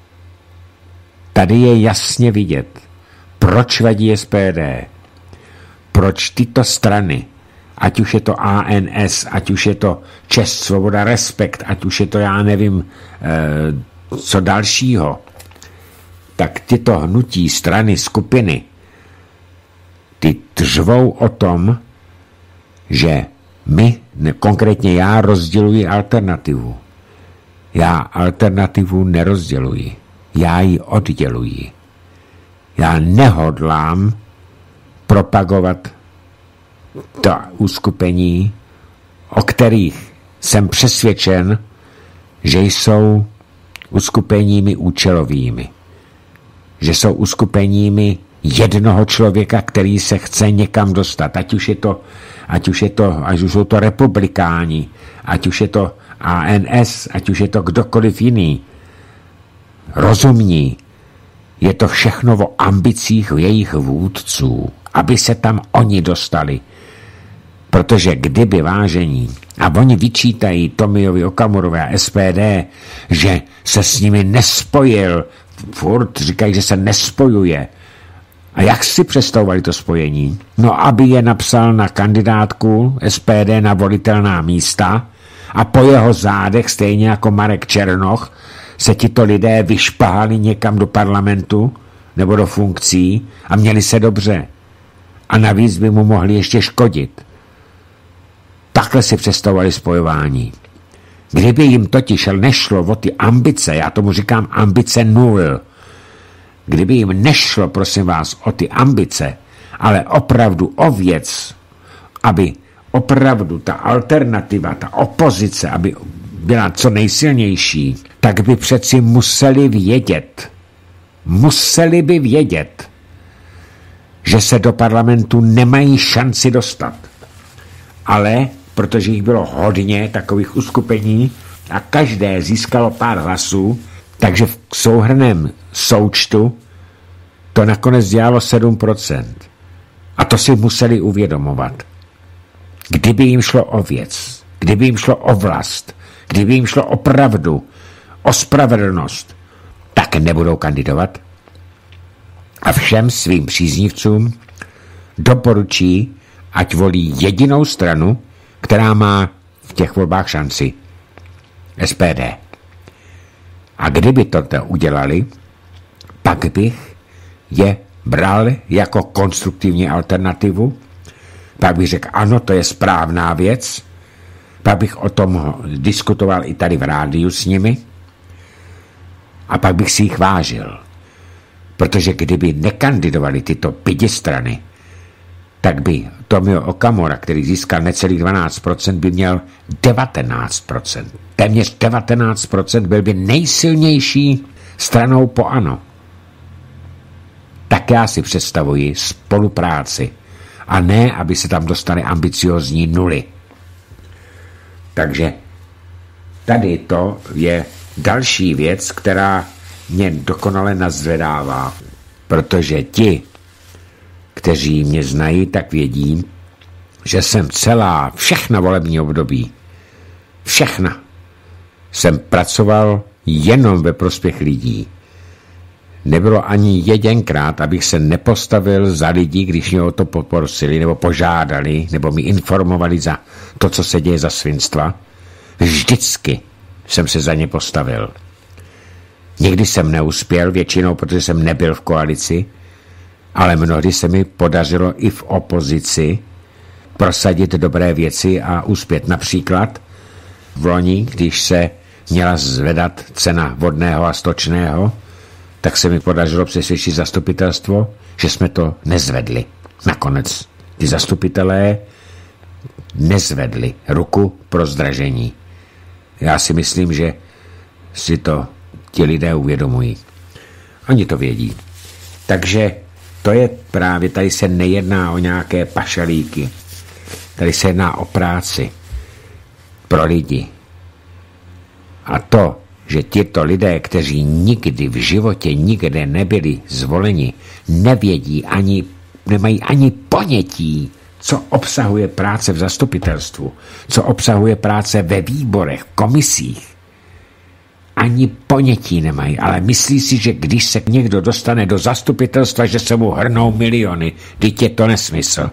Tady je jasně vidět, proč vadí es pé dé. Proč tyto strany, ať už je to á en es, ať už je to Čest, Svoboda, Respekt, ať už je to já nevím, eh, co dalšího, tak tyto hnutí, strany, skupiny, ty řvou o tom, že my, ne, konkrétně já, rozděluji alternativu. Já alternativu nerozděluji. Já ji odděluji. Já nehodlám propagovat ta uskupení, o kterých jsem přesvědčen, že jsou uskupeními účelovými, že jsou uskupeními jednoho člověka, který se chce někam dostat, ať už je to, ať už je to, ať už jsou to republikáni, ať už je to A N S, ať už je to kdokoliv jiný, rozumní. Je to všechno o ambicích jejich vůdců, aby se tam oni dostali. Protože kdyby vážení, a oni vyčítají Tomiovi Okamurovi a S P D, že se s nimi nespojil, furt říkají, že se nespojuje. A jak si představovali to spojení? No, aby je napsal na kandidátku S P D na volitelná místa a po jeho zádech, stejně jako Marek Černoch, se tito lidé vyšpahali někam do parlamentu nebo do funkcí a měli se dobře. A navíc by mu mohli ještě škodit. Takhle si představovali spojování. Kdyby jim totiž nešlo o ty ambice, já tomu říkám ambice nul, kdyby jim nešlo, prosím vás, o ty ambice, ale opravdu o věc, aby opravdu ta alternativa, ta opozice, aby byla co nejsilnější, tak by přeci museli vědět, museli by vědět, že se do parlamentu nemají šanci dostat. Ale protože jich bylo hodně takových uskupení a každé získalo pár hlasů, takže v souhrnném součtu to nakonec dělalo sedm procent. A to si museli uvědomovat. Kdyby jim šlo o věc, kdyby jim šlo o vlast, kdyby jim šlo o pravdu, o spravedlnost, tak nebudou kandidovat. A všem svým příznivcům doporučí, ať volí jedinou stranu, která má v těch volbách šanci. S P D. A kdyby to udělali, pak bych je bral jako konstruktivní alternativu, pak bych řekl, ano, to je správná věc, pak bych o tom diskutoval i tady v rádiu s nimi a pak bych si jich vážil. Protože kdyby nekandidovali tyto pidi strany, tak by Tomio Okamura, který získal necelých dvanáct procent, by měl devatenáct procent. Téměř devatenáct procent byl by nejsilnější stranou po ANO. Tak já si představuji spolupráci. A ne, aby se tam dostali ambiciozní nuly. Takže tady to je další věc, která mě dokonale nazvedává. Protože ti, kteří mě znají, tak vědí, že jsem celá, všechna volební období, všechna, jsem pracoval jenom ve prospěch lidí. Nebylo ani jedenkrát, abych se nepostavil za lidi, když mě o to poprosili, nebo požádali, nebo mi informovali za to, co se děje za svinstva. Vždycky jsem se za ně postavil. Někdy jsem neuspěl, většinou, protože jsem nebyl v koalici, ale mnohdy se mi podařilo i v opozici prosadit dobré věci a uspět. Například v loni, když se měla zvedat cena vodného a stočného, tak se mi podařilo přesvědčit zastupitelstvo, že jsme to nezvedli. Nakonec ty zastupitelé nezvedli ruku pro zdražení. Já si myslím, že si to ti lidé uvědomují. Oni to vědí. Takže to je právě, tady se nejedná o nějaké pašalíky. Tady se jedná o práci pro lidi. A to, že tito lidé, kteří nikdy v životě nikde nebyli zvoleni, nevědí ani, nemají ani ponětí, co obsahuje práce v zastupitelstvu, co obsahuje práce ve výborech, v komisích. Ani ponětí nemají, ale myslí si, že když se někdo dostane do zastupitelstva, že se mu hrnou miliony. Vždyť je to nesmysl.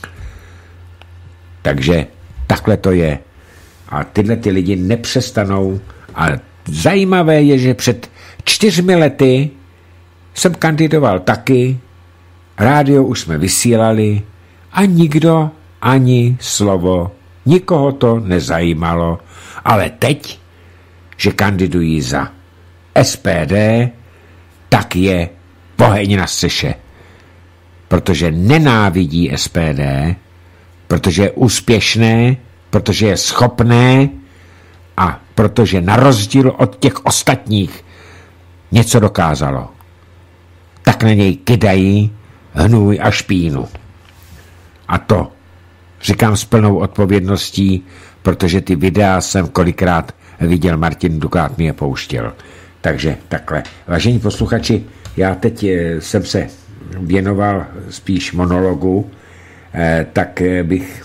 Takže takhle to je. A tyhle ty lidi nepřestanou. A zajímavé je, že před čtyřmi lety jsem kandidoval taky, rádio už jsme vysílali a nikdo ani slovo, nikoho to nezajímalo. Ale teď, že kandidují za S P D, tak je poheň na střeše. Protože nenávidí S P D, protože je úspěšné, protože je schopné a protože na rozdíl od těch ostatních něco dokázalo. Tak na něj kydají hnůj a špínu. A to říkám s plnou odpovědností, protože ty videa jsem kolikrát viděl, Martin Dukát mi je pouštěl. Takže takhle. Vážení posluchači, já teď jsem se věnoval spíš monologu, tak bych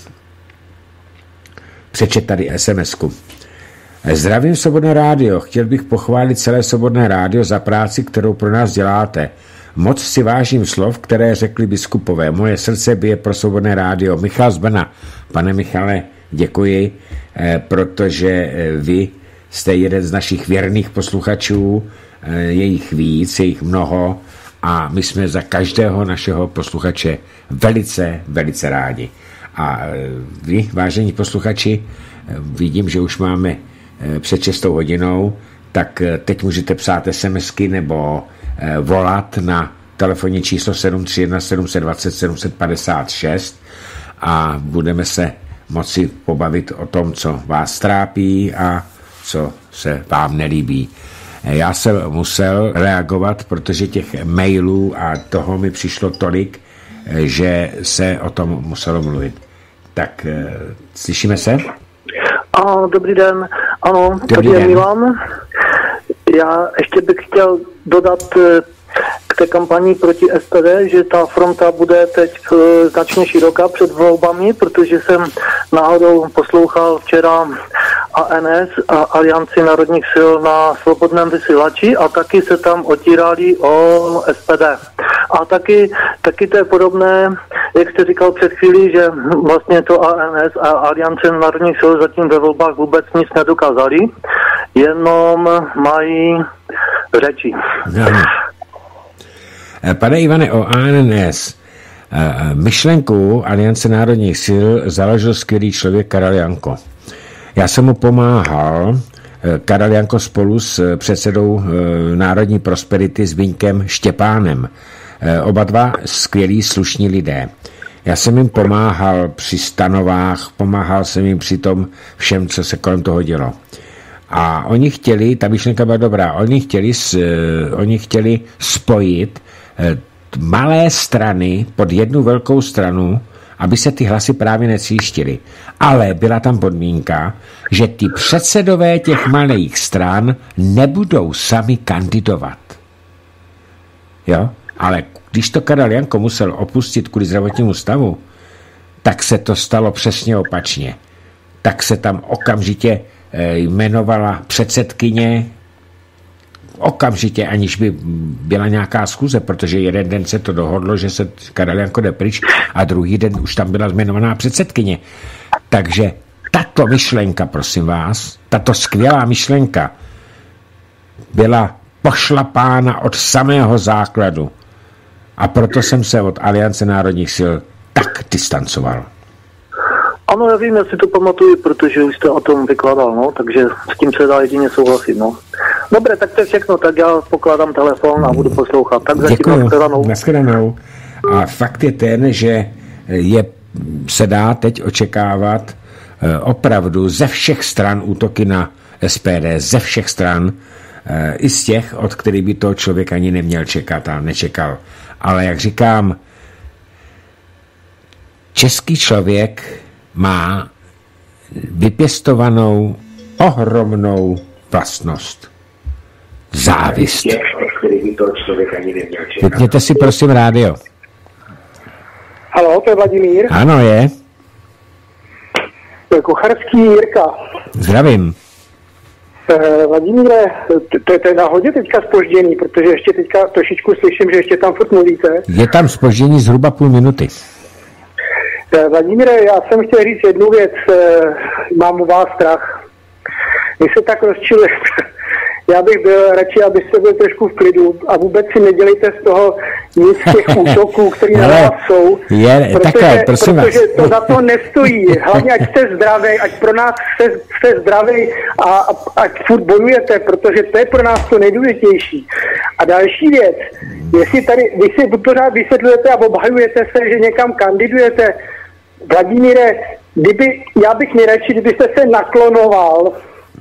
přečet tady es em esku. Zdravím Svobodné rádio. Chtěl bych pochválit celé Svobodné rádio za práci, kterou pro nás děláte. Moc si vážím slov, které řekli biskupové. Moje srdce bije pro Svobodné rádio. Michal z Brna. Pane Michale, děkuji, protože vy jste jeden z našich věrných posluchačů, je jich víc, je jich mnoho a my jsme za každého našeho posluchače velice, velice rádi. A vy, vážení posluchači, vidím, že už máme před šestou hodinou, tak teď můžete psát SMSky nebo volat na telefonní číslo sedm tři jedna sedm dva nula sedm pět šest a budeme se moci pobavit o tom, co vás trápí a co se vám nelíbí. Já jsem musel reagovat, protože těch mailů a toho mi přišlo tolik, že se o tom muselo mluvit. Tak slyšíme se? Ano, dobrý den. Ano, tady je Milan. Já ještě bych chtěl dodat k té kampani proti S P D, že ta fronta bude teď značně široká před volbami, protože jsem náhodou poslouchal včera A N S a Alianci národních sil na Svobodném vysílači a taky se tam otírali o S P D. A taky, taky to je podobné, jak jste říkal před chvílí, že vlastně to A N S a Aliance národních sil zatím ve volbách vůbec nic nedokázali, jenom mají řeči. Pane Ivane, o A N S myšlenku Aliance národních sil založil skvělý člověk Karel Janko. Já jsem mu pomáhal, Karel Janko spolu s předsedou Národní prosperity Zbyňkem Štěpánem. Oba dva skvělí, slušní lidé. Já jsem jim pomáhal při stanovách, pomáhal jsem jim při tom všem, co se kolem toho dělo. A oni chtěli, ta myšlenka byla dobrá, oni chtěli, oni chtěli spojit malé strany pod jednu velkou stranu, aby se ty hlasy právě necíštily. Ale byla tam podmínka, že ty předsedové těch malých stran nebudou sami kandidovat. Jo? Ale když to Karel Janko musel opustit kvůli zdravotnímu stavu, tak se to stalo přesně opačně. Tak se tam okamžitě jmenovala předsedkyně, okamžitě, aniž by byla nějaká schůze, protože jeden den se to dohodlo, že se Karel Janko jde pryč a druhý den už tam byla jmenovaná předsedkyně. Takže tato myšlenka, prosím vás, tato skvělá myšlenka byla pošlapána od samého základu a proto jsem se od Aliance národních sil tak distancoval. Ano, já vím, já si to pamatuju, protože už jste o tom vykládal, no, takže s tím se dá jedině souhlasit, no. Dobré, tak to je všechno, tak já pokládám telefon a budu poslouchat. Tak zatím nashledanou. Nashledanou. A fakt je ten, že je, se dá teď očekávat opravdu ze všech stran útoky na S P D, ze všech stran, i z těch, od kterých by to člověk ani neměl čekat a nečekal. Ale jak říkám, český člověk má vypěstovanou ohromnou vlastnost. Závist. Vypněte si prosím rádio. Haló, to je Vladimír. Ano, je. Kucharský Jirka. Zdravím. Eh, Vladimíre, to, to je nahodně teďka zpoždění, protože ještě teďka trošičku slyším, že ještě tam furt mluvíte. Je tam zpoždění zhruba půl minuty. Eh, Vladimíre, já jsem chtěl říct jednu věc. Eh, mám u vás strach. Vy se tak rozčilujete. Já bych byl radši, abyste byl trošku v klidu a vůbec si nedělejte z toho nic z těch útoků, které na vás jsou. Je, protože, takhle, prosím protože to za to nestojí. Hlavně, ať jste zdraví, ať pro nás jste, jste zdraví a, a ať furt bojujete, protože to je pro nás to nejdůležitější. A další věc, jestli tady, vy si pořád vysvětlujete a obhajujete se, že někam kandidujete, Vladimíre, kdyby, já bych nejradši, kdybyste se naklonoval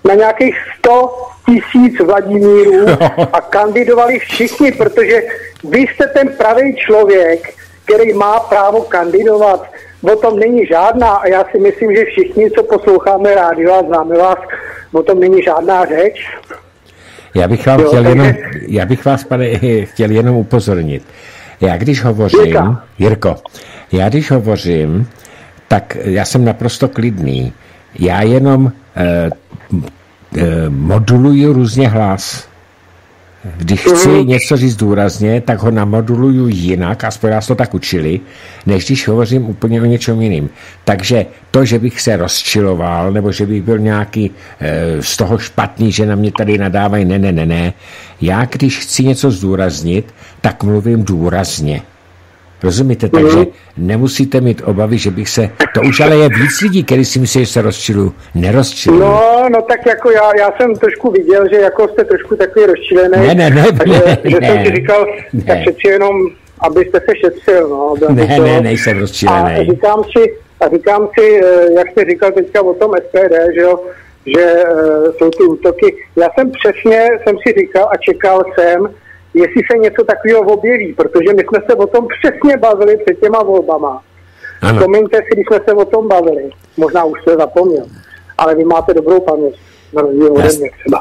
na nějakých sto tisíc Vladimírů a kandidovali všichni, protože vy jste ten pravý člověk, který má právo kandidovat. O tom není žádná a já si myslím, že všichni, co posloucháme rádio a známe vás, o tom není žádná řeč. Já bych, vám jo, chtěl takže... jenom, já bych vás, pane, chtěl jenom upozornit. Já když hovořím, Jirka. Jirko, já když hovořím, tak já jsem naprosto klidný. Já jenom eh, eh, moduluju různě hlas. Když chci mm. něco říct důrazně, tak ho namoduluju jinak, aspoň nás to tak učili, než když hovořím úplně o něčem jiným. Takže to, že bych se rozčiloval, nebo že bych byl nějaký e, z toho špatný, že na mě tady nadávají, ne, ne, ne, ne. Já, když chci něco zdůraznit, tak mluvím důrazně. Rozumíte? Mm. Takže nemusíte mít obavy, že bych se... To už ale je víc lidí, který si myslí, že se rozčiluju. Nerozčiluju. No, no tak jako já, já jsem trošku viděl, že jako jste trošku takový rozčilený. Ne, ne, ne, takže, ne, že ne, jsem si říkal, ne. tak přeci jenom, abyste se šetřil, no. Ne, to, ne, nejsem rozčilený. A říkám si, a říkám si, jak jste říkal teďka o tom S P D, že jo, že uh, jsou ty útoky. Já jsem přesně, jsem si říkal a čekal jsem, jestli se něco takového objeví, protože my jsme se o tom přesně bavili před těma volbama. Vzpomeňte si, když jsme se o tom bavili. Možná už jste zapomněl, ale vy máte dobrou paměť, na rozdíl ode mě třeba.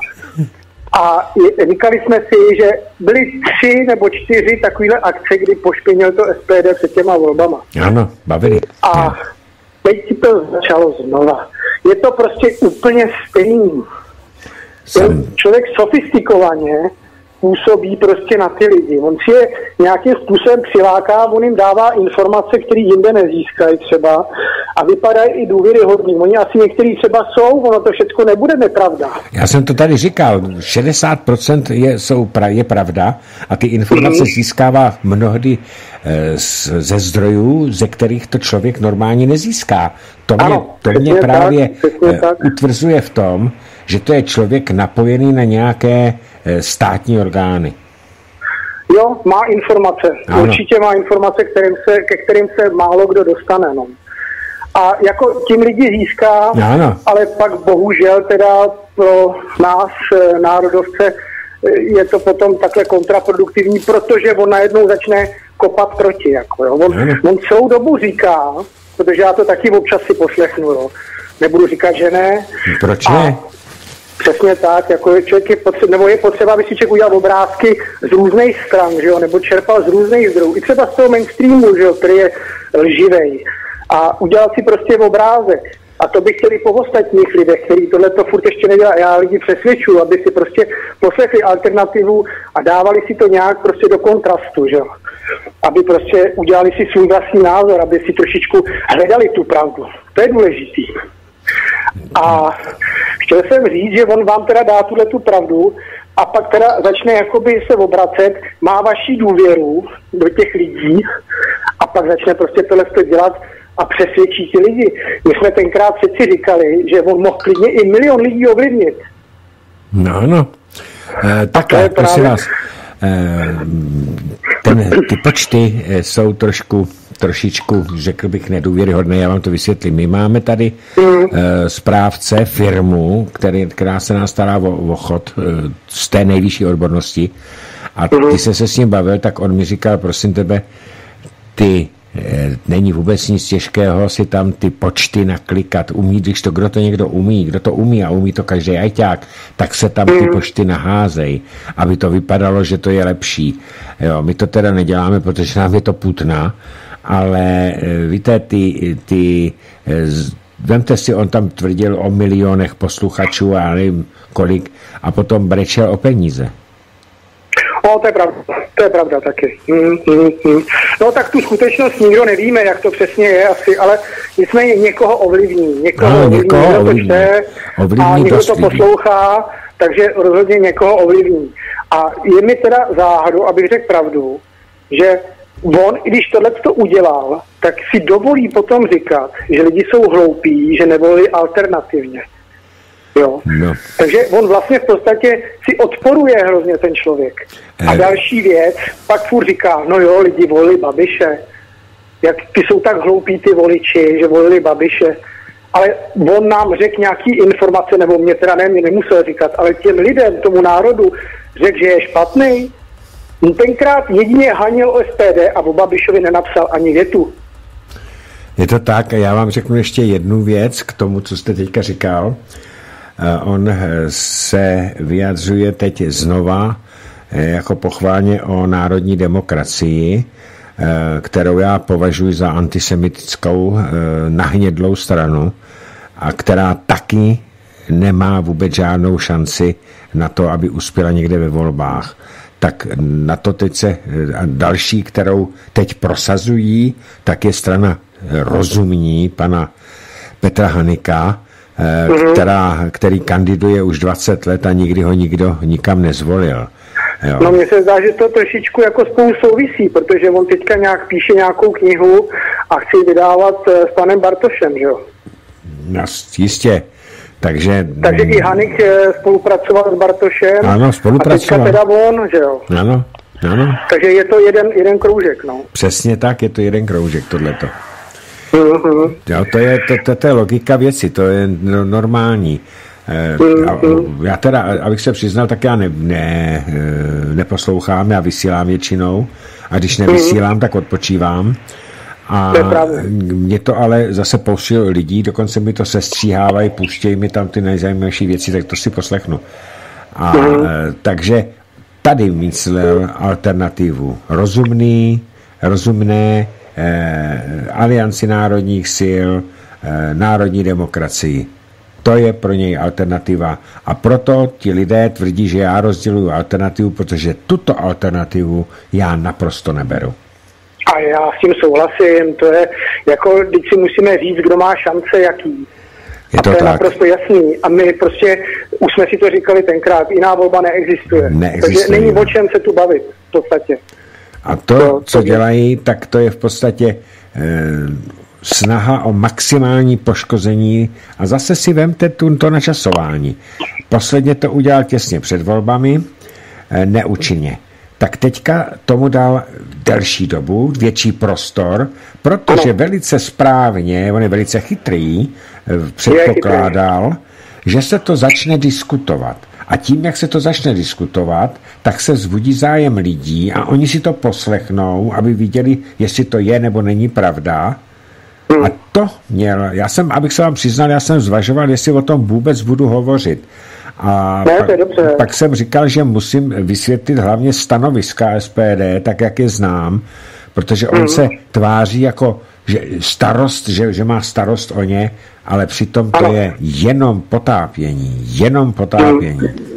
A říkali jsme si, že byly tři nebo čtyři takovéhle akce, kdy pošpinil to S P D před těma volbama. Ano, bavili. A teď si to začalo znova. Je to prostě úplně stejný. Jsem... Člověk sofistikovaně působí prostě na ty lidi. On si je nějakým způsobem přiláká, on jim dává informace, které jinde nezískají třeba a vypadají i důvěryhodný. Oni asi některý třeba jsou, ono to všechno nebude nepravda. Já jsem to tady říkal, šedesát procent je, jsou, je pravda a ty informace mm-hmm. získává mnohdy e, z, ze zdrojů, ze kterých to člověk normálně nezíská. To mě, ano, to mě právě tak, e, utvrzuje v tom, že to je člověk napojený na nějaké státní orgány. Jo, má informace. Ano. Určitě má informace, kterým se, ke kterým se málo kdo dostane. No. A jako tím lidi získá, ano. Ale pak bohužel teda pro nás, národovce, je to potom takhle kontraproduktivní, protože on najednou začne kopat proti. Jako, jo. On, on celou dobu říká, protože já to taky občas si poslechnu, jo. Nebudu říkat, že ne. Proč ne? A přesně tak, jako člověk je potřeba, nebo je potřeba, aby si člověk udělal obrázky z různých stran, že jo, nebo čerpal z různých zdrojů, i třeba z toho mainstreamu, že jo, který je lživej. A udělal si prostě obrázek. A to by chtěli po ostatních lidech, kteří tohle to furt ještě nedělá. Já lidi přesvědčuju, aby si prostě poslechli alternativu a dávali si to nějak prostě do kontrastu, že jo. Aby prostě udělali si svůj vlastní názor, aby si trošičku hledali tu pravdu. To je důležitý. A chtěl jsem říct, že on vám teda dá tuhle tu pravdu a pak teda začne jakoby se obracet, má vaši důvěru do těch lidí a pak začne prostě tohle dělat a přesvědčí ty lidi. My jsme tenkrát přeci říkali, že on mohl klidně i milion lidí ovlivnit. No, no. E, takhle, prosím vás. E, ten, ty počty jsou trošku trošičku, řekl bych, nedůvěryhodné, já vám to vysvětlím. My máme tady mm. uh, správce, firmu, který, která se nás stará o, o chod uh, z té nejvyšší odbornosti a mm. když jsem se s ním bavil, tak on mi říkal, prosím tebe, ty eh, není vůbec nic těžkého si tam ty počty naklikat. Umí, když to, kdo to někdo umí, kdo to umí a umí to každý ajťák, tak se tam ty počty naházej, aby to vypadalo, že to je lepší. Jo, my to teda neděláme, protože nám je to putná, ale víte, ty, ty vemte si, on tam tvrdil o milionech posluchačů a nevím kolik a potom brečel o peníze. No, to je pravda, to je pravda taky. Mm, mm, mm. No tak tu skutečnost nikdo nevíme, jak to přesně je asi, ale nicméně někoho ovlivní, někoho no, ovlivní, někoho ovlivní, ovlivní. To čte a někdo to poslouchá, takže rozhodně někoho ovlivní. A je mi teda záhadu, abych řekl pravdu, že on, i když tohle to udělal, tak si dovolí potom říkat, že lidi jsou hloupí, že nevolí alternativně. Jo. No. Takže on vlastně v podstatě si odporuje hrozně ten člověk. A další věc, pak furt říká, no jo, lidi volili Babiše. Jak ty jsou tak hloupí ty voliči, že volili Babiše. ale on nám řekl nějaký informace, nebo mě teda ne, mě nemusel říkat, ale těm lidem, tomu národu řekl, že je špatný. Tenkrát jedině hanil o S P D a o Babišovi nenapsal ani větu. Je to tak a já vám řeknu ještě jednu věc k tomu, co jste teďka říkal. On se vyjadřuje teď znova jako pochválně o národní demokracii, kterou já považuji za antisemitskou nahnědlou stranu a která taky nemá vůbec žádnou šanci na to, aby uspěla někde ve volbách. Tak na to teď se další, kterou teď prosazují, tak je strana Rozumní pana Petra Hanika, která, který kandiduje už dvacet let a nikdy ho nikdo nikam nezvolil. Jo. No mně se zdá, že to trošičku jako spolu souvisí, protože on teďka nějak píše nějakou knihu a chce ji vydávat s panem Bartošem, že jo? No, jistě. Takže, Takže i Hanik spolupracoval s Bartošem. Ano, spolupracoval. A teďka teda on, že jo? Ano, ano. Takže je to jeden, jeden kroužek, no. Přesně tak, je to jeden kroužek, tohleto. Uh-huh. Jo, to je, to, to, to je logika věci, to je normální. Uh-huh. Já teda, abych se přiznal, tak já ne, ne, neposlouchám, já vysílám většinou a když nevysílám, uh-huh. tak odpočívám. A mě to ale zase posílí lidí, dokonce mi to sestříhávají, puštějí mi tam ty nejzajímavější věci, tak to si poslechnu. A uh-huh. takže tady myslel alternativu. Rozumný, rozumné, eh, alianci národních sil, eh, národní demokracii. To je pro něj alternativa. A proto ti lidé tvrdí, že já rozděluju alternativu, protože tuto alternativu já naprosto neberu. A já s tím souhlasím, to je jako, když si musíme říct, kdo má šance, jaký. Je to, a to tak. je naprosto jasný. A my prostě, už jsme si to říkali tenkrát, jiná volba neexistuje. neexistuje. Takže není o čem se tu bavit, v podstatě. A to, to co dělají, tak to je v podstatě eh, snaha o maximální poškození a zase si vemte tu, to načasování. Posledně to udělal těsně před volbami, eh, neúčinně. Tak teďka tomu dal delší dobu, větší prostor, protože velice správně, on je velice chytrý, předpokládal, že se to začne diskutovat. A tím, jak se to začne diskutovat, tak se vzbudí zájem lidí a oni si to poslechnou, aby viděli, jestli to je nebo není pravda. A to měl, já jsem, abych se vám přiznal, já jsem zvažoval, jestli o tom vůbec budu hovořit. A ne, pak, pak jsem říkal, že musím vysvětlit hlavně stanoviska S P D, tak jak je znám, protože on mm. se tváří jako že starost, že, že má starost o ně, ale přitom to ano. je jenom potápění, jenom potápění. Mm.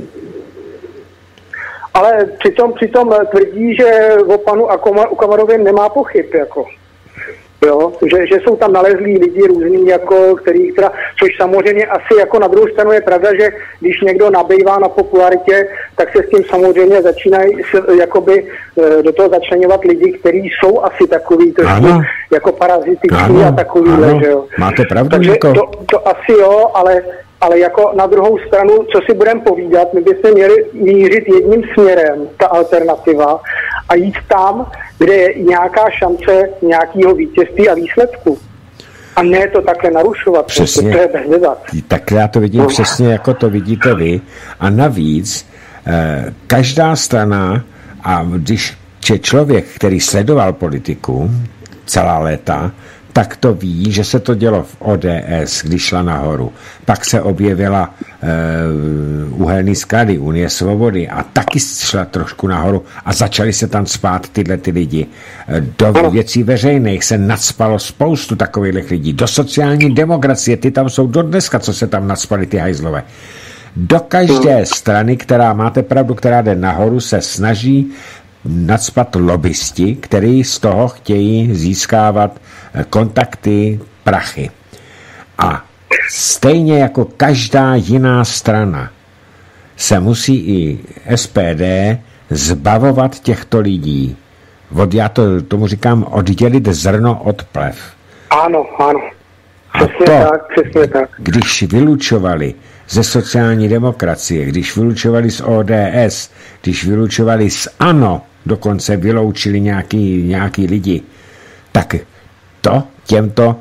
Ale přitom, přitom tvrdí, že o panu Okamurovi nemá pochyb, jako. Jo, že, že jsou tam nalezlí lidi různý, jako, který, která, což samozřejmě asi jako na druhou stranu je pravda, že když někdo nabývá na popularitě, tak se s tím samozřejmě začínají jakoby do toho začleňovat lidi, kteří jsou asi takový trošku jako parazitiční a takovýhle, že jo. Máte pravdu, takže jako... to, to asi jo, ale, ale jako na druhou stranu, co si budeme povídat, my bychom měli mířit jedním směrem, ta alternativa, a jít tam, kde je nějaká šance nějakého vítězství a výsledku. A ne to takhle narušovat. Přesně. To je bez debat. Tak já to vidím no. přesně, jako to vidíte vy. A navíc eh, každá strana, a když je člověk, který sledoval politiku celá léta, tak to ví, že se to dělo v O D S, když šla nahoru. Pak se objevila uh, uhelný sklady, Unie svobody a taky šla trošku nahoru a začali se tam spát tyhle ty lidi. Do věcí veřejných se nadspalo spoustu takových lidí. Do sociální demokracie, ty tam jsou do dneska, co se tam nadspali ty hajzlové. Do každé strany, která, máte pravdu, která jde nahoru, se snaží nadspat lobbysti, kteří z toho chtějí získávat kontakty, prachy. A stejně jako každá jiná strana se musí i S P D zbavovat těchto lidí. Od, já to, tomu říkám oddělit zrno od plev. Ano, ano. Přesně A to, tak, přesně tak. Když vylučovali ze sociální demokracie, když vylučovali z O D S, když vylučovali z ANO, dokonce vyloučili nějaký, nějaký lidi, tak to těmto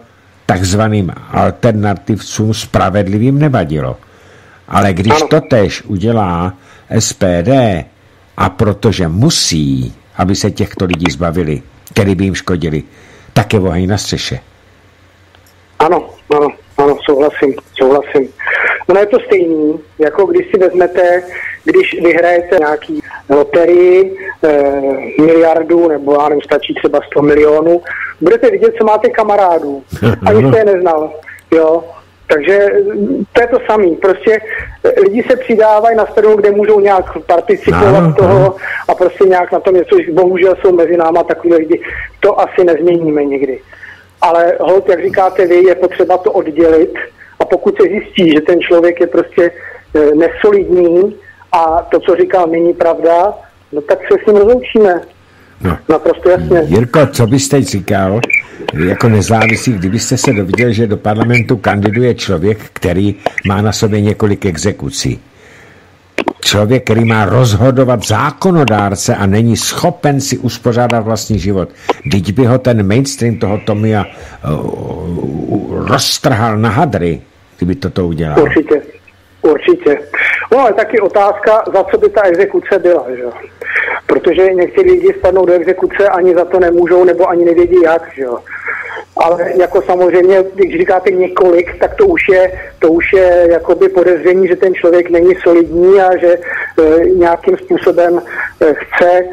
takzvaným alternativcům spravedlivým nevadilo. Ale když ano. to též udělá S P D, a protože musí, aby se těchto lidí zbavili, který by jim škodili, tak je oheň na střeše. Ano, ano, ano, souhlasím, souhlasím. Ono je to stejný, jako když si vezmete, když vyhrajete nějaký loterii, eh, miliardu, nebo já nevím, stačí třeba sto milionů, budete vidět, co máte kamarádů. Ani jste je neznal, jo. Takže to je to samý. Prostě lidi se přidávají na stranu, kde můžou nějak participovat no, toho no. a prostě nějak na tom něco, bohužel jsou mezi náma takový lidi. To asi nezměníme nikdy. Ale holt, jak říkáte vy, je potřeba to oddělit a pokud se zjistí, že ten člověk je prostě nesolidní a to, co říkal, není pravda, no tak se s ním rozloučíme. No. Naprosto jasně. Jirko, co byste říkal jako nezávislý, kdybyste se dověděl, že do parlamentu kandiduje člověk, který má na sobě několik exekucí? Člověk, který má rozhodovat zákonodárce a není schopen si uspořádat vlastní život. Vždyť by ho ten mainstream toho Tomia uh, uh, roztrhal na hadry, kdyby toto udělal. Určitě, určitě. No ale taky otázka, za co by ta exekuce byla, že? Protože někteří lidi spadnou do exekuce, ani za to nemůžou, nebo ani nevědí jak, že jo. Ale jako samozřejmě, když říkáte několik, tak to už je, to už je jakoby podezření, že ten člověk není solidní a že e, nějakým způsobem e, chce e,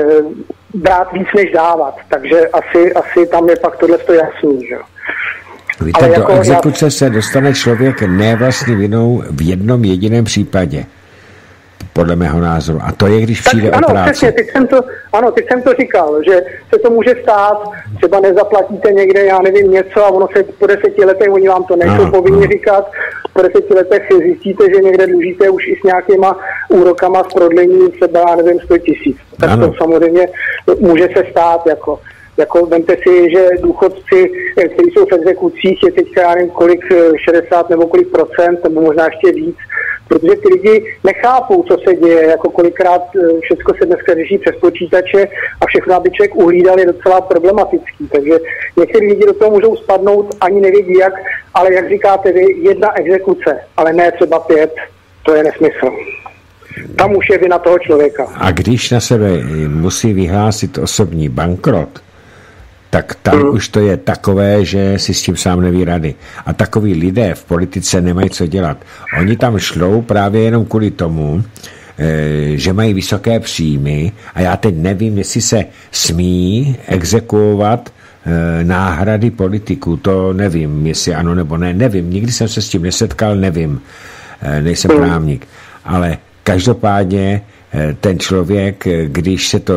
brát víc, než dávat. Takže asi, asi tam je pak tohle jasný, že jo. Víte, ale do jako exekuce já... se dostane člověk nevlastní vinou v jednom jediném případě. Podle mého názoru. A to je, když tak, přijde ano, o práci. Přesně, teď jsem to, ano, teď jsem to říkal, že se to může stát, třeba nezaplatíte někde, já nevím, něco a ono se po deseti letech, oni vám to nejsou povinni říkat, po deseti letech zjistíte, že někde dlužíte už i s nějakýma úrokama z prodlení třeba, já nevím, sto tisíc. Tak ano. To samozřejmě může se stát, jako. Jako vemte si, že důchodci, kteří jsou v exekucích, je teďka, já nevím, kolik, šedesát nebo kolik procent, nebo možná ještě víc, protože ty lidi nechápou, co se děje, jako kolikrát všechno se dneska řeší přes počítače a všechno, aby člověk uhlídal, je docela problematický. Takže někteří lidi do toho můžou spadnout, ani nevědí jak, ale jak říkáte vy, jedna exekuce, ale ne třeba pět, to je nesmysl. Tam už je vina toho člověka. A když na sebe musí vyhlásit osobní bankrot, tak tam hmm. už to je takové, že si s tím sám neví rady. A takoví lidé v politice nemají co dělat. Oni tam šlou právě jenom kvůli tomu, že mají vysoké příjmy a já teď nevím, jestli se smí exekuovat náhrady politiků. To nevím, jestli ano nebo ne. Nevím, nikdy jsem se s tím nesetkal, nevím. Nejsem hmm. právník. Ale každopádně ten člověk, když se to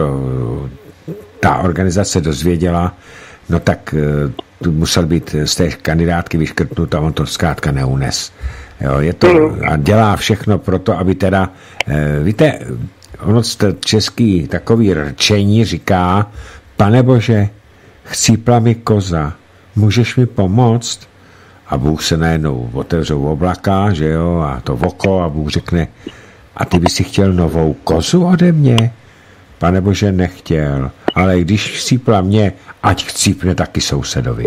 ta organizace dozvěděla, no tak uh, musel být z té kandidátky vyškrtnut a on to zkrátka neunes. Jo, je to, a dělá všechno pro to, aby teda, uh, víte, ono český takový rčení říká, pane Bože, chcípla mi koza, můžeš mi pomoct? A Bůh se najednou otevřou oblaka, že jo, a to oko a Bůh řekne, a ty bys si chtěl novou kozu ode mě? Pane Bože, nechtěl. Ale když chcípla mě, ať chcípne taky sousedovi.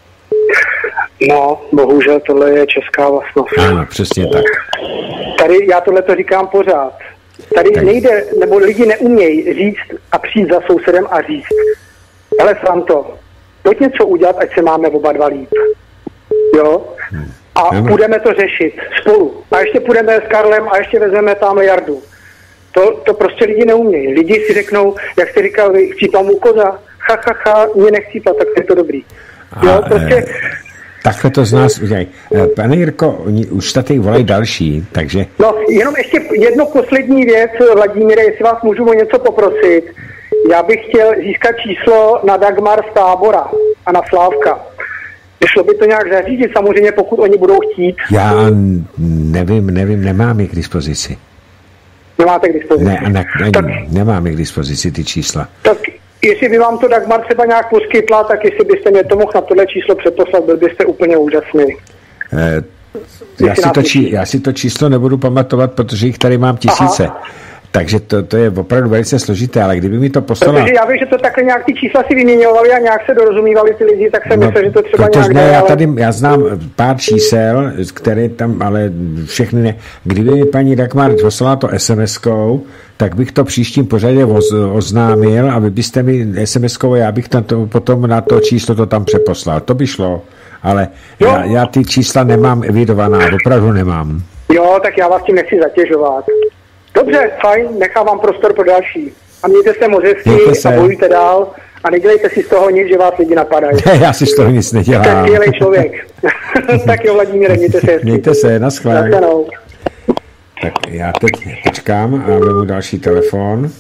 No, bohužel tohle je česká vlastnost. Ano, přesně tak. Tady já tohle to říkám pořád. Tady tak. nejde, nebo lidi neumějí říct a přijít za sousedem a říct, hele Franto, pojď něco udělat, ať se máme oba dva líp. Jo? Hmm. A Nebo. budeme to řešit spolu. A ještě půjdeme s Karlem a ještě vezmeme tam Jardu. To, to prostě lidi neumějí. Lidi si řeknou, jak jste říkal, chcípla mu koza, ha, ha, ha, mě nechcípla, tak je to dobrý. A, jo, prostě... E, takhle to z nás udělají. Pane Jirko, oni už tady volají další, takže... No, jenom ještě jedno poslední věc, Vladimíre, jestli vás můžu o něco poprosit. Já bych chtěl získat číslo na Dagmar z Tábora a na Slávka. Šlo by to nějak zařídit, samozřejmě, pokud oni budou chtít. Já nevím, nevím, nemám je k dispozici. Nemáte k dispozici? Ne, ne, ne tak, nemám je k dispozici ty čísla. Tak jestli by vám to Dagmar třeba nějak poskytla, tak jestli byste mě to mohl na tohle číslo přeposlat, byl byste úplně úžasný. Eh, já, si to či, já si to číslo nebudu pamatovat, protože jich tady mám tisíce. Aha. takže to, to je opravdu velice složité, ale kdyby mi to poslala... Protože já vím, že to takhle nějak ty čísla si vyměňovali a nějak se dorozumívali ty lidi, tak jsem no, myslel, že to třeba protože nějak... Ne, ne, já ale... tady, já znám pár čísel, které tam, ale všechny ne. Kdyby mi paní Dagmar poslala to es em eskou, tak bych to příštím pořadě oz, oznámil a vy byste mi es em eskou, já bych tam to, potom na to číslo to tam přeposlal. To by šlo, ale já, já ty čísla nemám evidovaná, opravdu nemám. Jo, tak já vás tím nechci zatěžovat. Dobře, fajn, nechám vám prostor pro další. A mějte se moc hezky a bojujte dál a nedělejte si z toho nic, že vás lidi napadají. Já si z toho nic nedělám. Jste skvělý člověk. Tak jo, Vladimíre, mějte se hezky. Mějte se, naschle. Tak já teď počkám a vemu další telefon.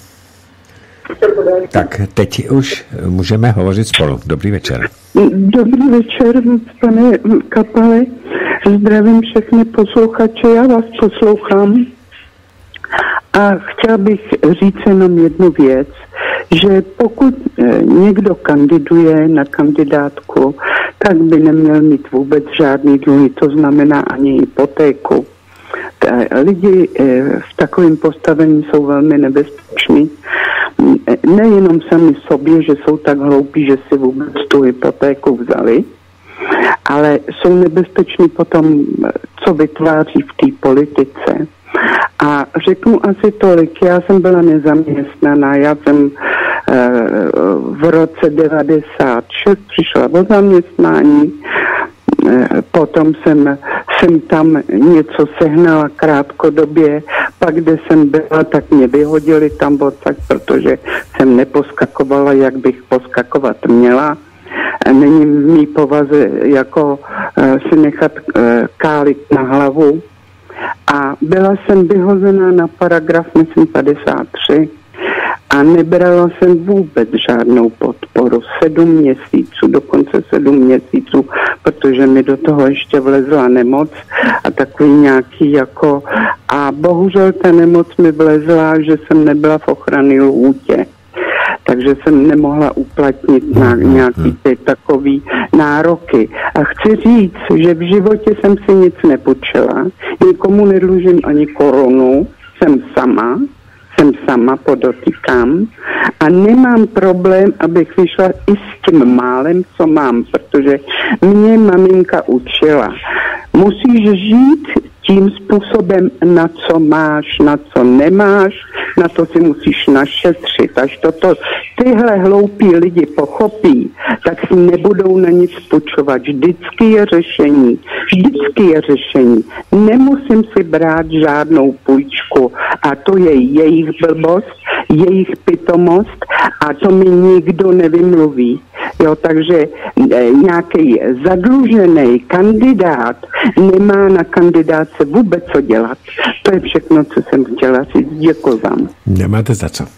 Tak teď už můžeme hovořit spolu. Dobrý večer. Dobrý večer, pane Kapale. Zdravím všechny posluchače, já vás poslouchám. A chtěla bych říct jenom jednu věc, že pokud někdo kandiduje na kandidátku, tak by neměl mít vůbec žádný dluhy, to znamená ani hypotéku. Lidi v takovém postavení jsou velmi nebezpeční. Nejenom sami sobě, že jsou tak hloupí, že si vůbec tu hypotéku vzali, ale jsou nebezpeční potom, co vytváří v té politice. A řeknu asi tolik, já jsem byla nezaměstnaná, já jsem e, v roce devadesát šest přišla o zaměstnání, e, potom jsem, jsem tam něco sehnala krátkodobě, pak kde jsem byla, tak mě vyhodili tam odsaď, protože jsem neposkakovala, jak bych poskakovat měla. Není v mý povaze jako e, si nechat e, kálit na hlavu. A byla jsem vyhozená na paragraf, myslím, padesát tři a nebrala jsem vůbec žádnou podporu. Sedm měsíců, dokonce sedm měsíců, protože mi do toho ještě vlezla nemoc a takový nějaký jako... A bohužel ta nemoc mi vlezla, že jsem nebyla v ochranné lhůtě. Takže jsem nemohla uplatnit na nějaký ty takový nároky. A chci říct, že v životě jsem si nic nepůjčila, nikomu nedlužím ani korunu, jsem sama, jsem sama, podotýkám, a nemám problém, abych vyšla i s tím málem, co mám, protože mě maminka učila. Musíš žít tím způsobem, na co máš, na co nemáš, na to si musíš našetřit. Až toto tyhle hloupí lidi pochopí, tak si nebudou na nic půjčovat. Vždycky je řešení. Vždycky je řešení. Nemusím si brát žádnou půjčku a to je jejich blbost, jejich pitomost a to mi nikdo nevymluví. Jo, takže nějaký zadlužený kandidát nemá na kandidáce vůbec co dělat. To je všechno, co jsem chtěla říct. Děkuji vám. Nemáte za co.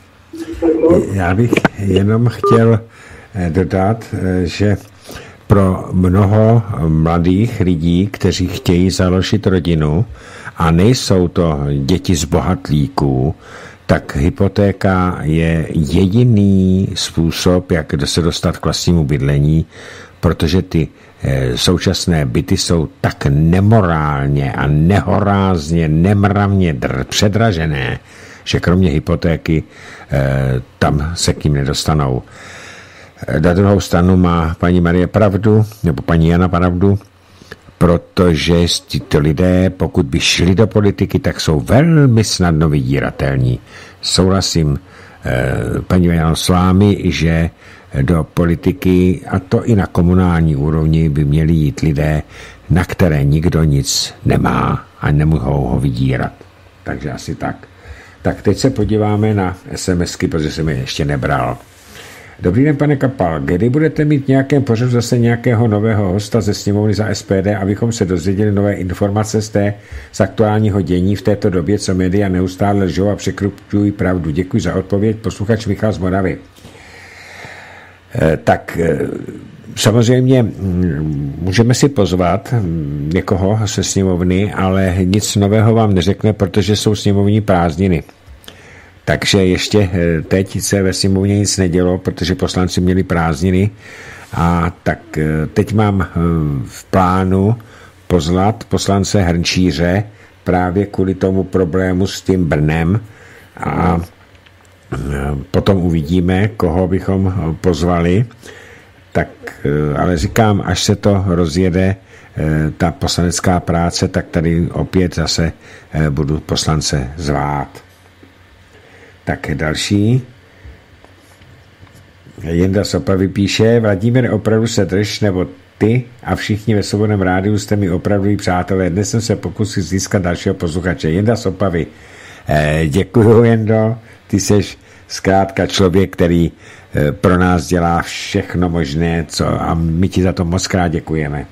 Já bych jenom chtěl dodat, že pro mnoho mladých lidí, kteří chtějí založit rodinu a nejsou to děti z bohatlíků, tak hypotéka je jediný způsob, jak se dostat k vlastnímu bydlení, protože ty současné byty jsou tak nemorálně a nehorázně, nemravně dr- předražené, že kromě hypotéky tam se k ním nedostanou. Na druhou stranu má paní Marie pravdu, nebo paní Jana pravdu, protože tyto lidé, pokud by šli do politiky, tak jsou velmi snadno vydíratelní. Souhlasím, eh, paní Jano, s vámi, že do politiky, a to i na komunální úrovni, by měli jít lidé, na které nikdo nic nemá a nemohou ho vydírat. Takže asi tak. Tak teď se podíváme na SMSky, protože jsem je ještě nebral. Dobrý den, pane Kapal. Kdy budete mít nějakém pořadu zase nějakého nového hosta ze sněmovny za S P D, abychom se dozvěděli nové informace z, té, z aktuálního dění v této době, co média neustále lžou a překrupují pravdu? Děkuji za odpověď. Posluchač Michal z Moravy. E, tak e, samozřejmě můžeme si pozvat někoho ze sněmovny, ale nic nového vám neřekne, protože jsou sněmovní prázdniny. Takže ještě teď se ve sněmovně nic nedělo, protože poslanci měli prázdniny a tak teď mám v plánu pozvat poslance Hrnčíře právě kvůli tomu problému s tím Brnem a potom uvidíme, koho bychom pozvali. Tak, ale říkám, až se to rozjede, ta poslanecká práce, tak tady opět zase budu poslance zvát. Tak další. Jenda z Opavy píše: Vladimír, opravdu se drž, nebo ty a všichni ve Svobodném rádiu jste mi opravdu přátelé. Dnes jsem se pokusil získat dalšího posluchače. Jenda z Opavy. Eh, děkuju, Jendo. Ty jsi zkrátka člověk, který eh, pro nás dělá všechno možné, co, a my ti za to moc krát děkujeme.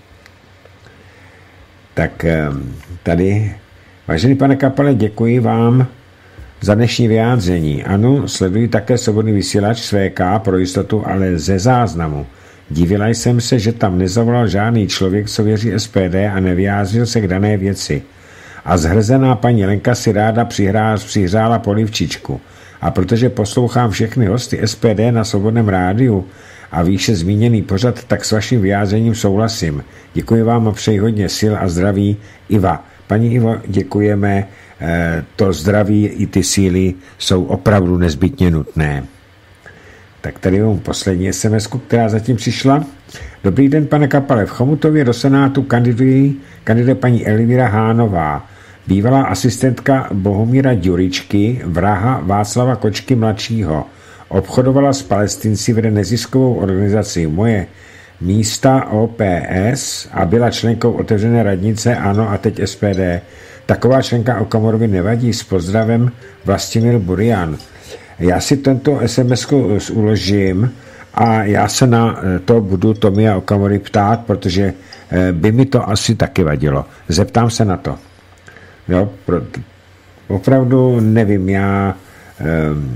Tak eh, tady, vážený pane Kapale, děkuji vám za dnešní vyjádření. Ano, sleduji také Svobodný vysílač S V K pro jistotu, ale ze záznamu. Divila jsem se, že tam nezavolal žádný člověk, co věří S P D a nevyjádřil se k dané věci. A zhrzená paní Lenka si ráda přihrá, přihřála polivčičku. A protože poslouchám všechny hosty S P D na Svobodném rádiu a výše zmíněný pořad, tak s vaším vyjádřením souhlasím. Děkuji vám a přeji hodně sil a zdraví. Iva. Paní Ivo, děkujeme. To zdraví i ty síly jsou opravdu nezbytně nutné. Tak tady mám poslední es em esku, která zatím přišla. Dobrý den, pane Kapale. V Chomutově do Senátu kandiduje, kandiduje paní Elvíra Hánová, bývalá asistentka Bohumíra Ďuričky, vraha Václava Kočky mladšího. Obchodovala s Palestinci, vede neziskovou organizaci Moje místa O P S a byla členkou otevřené radnice ANO a teď S P D. Taková členka Okamorovi nevadí. S pozdravem Vlastimil Burian. Já si tento es em esku uložím a já se na to budu Tomia Okamory ptát, protože by mi to asi taky vadilo. Zeptám se na to. Jo, pro, opravdu nevím, já um,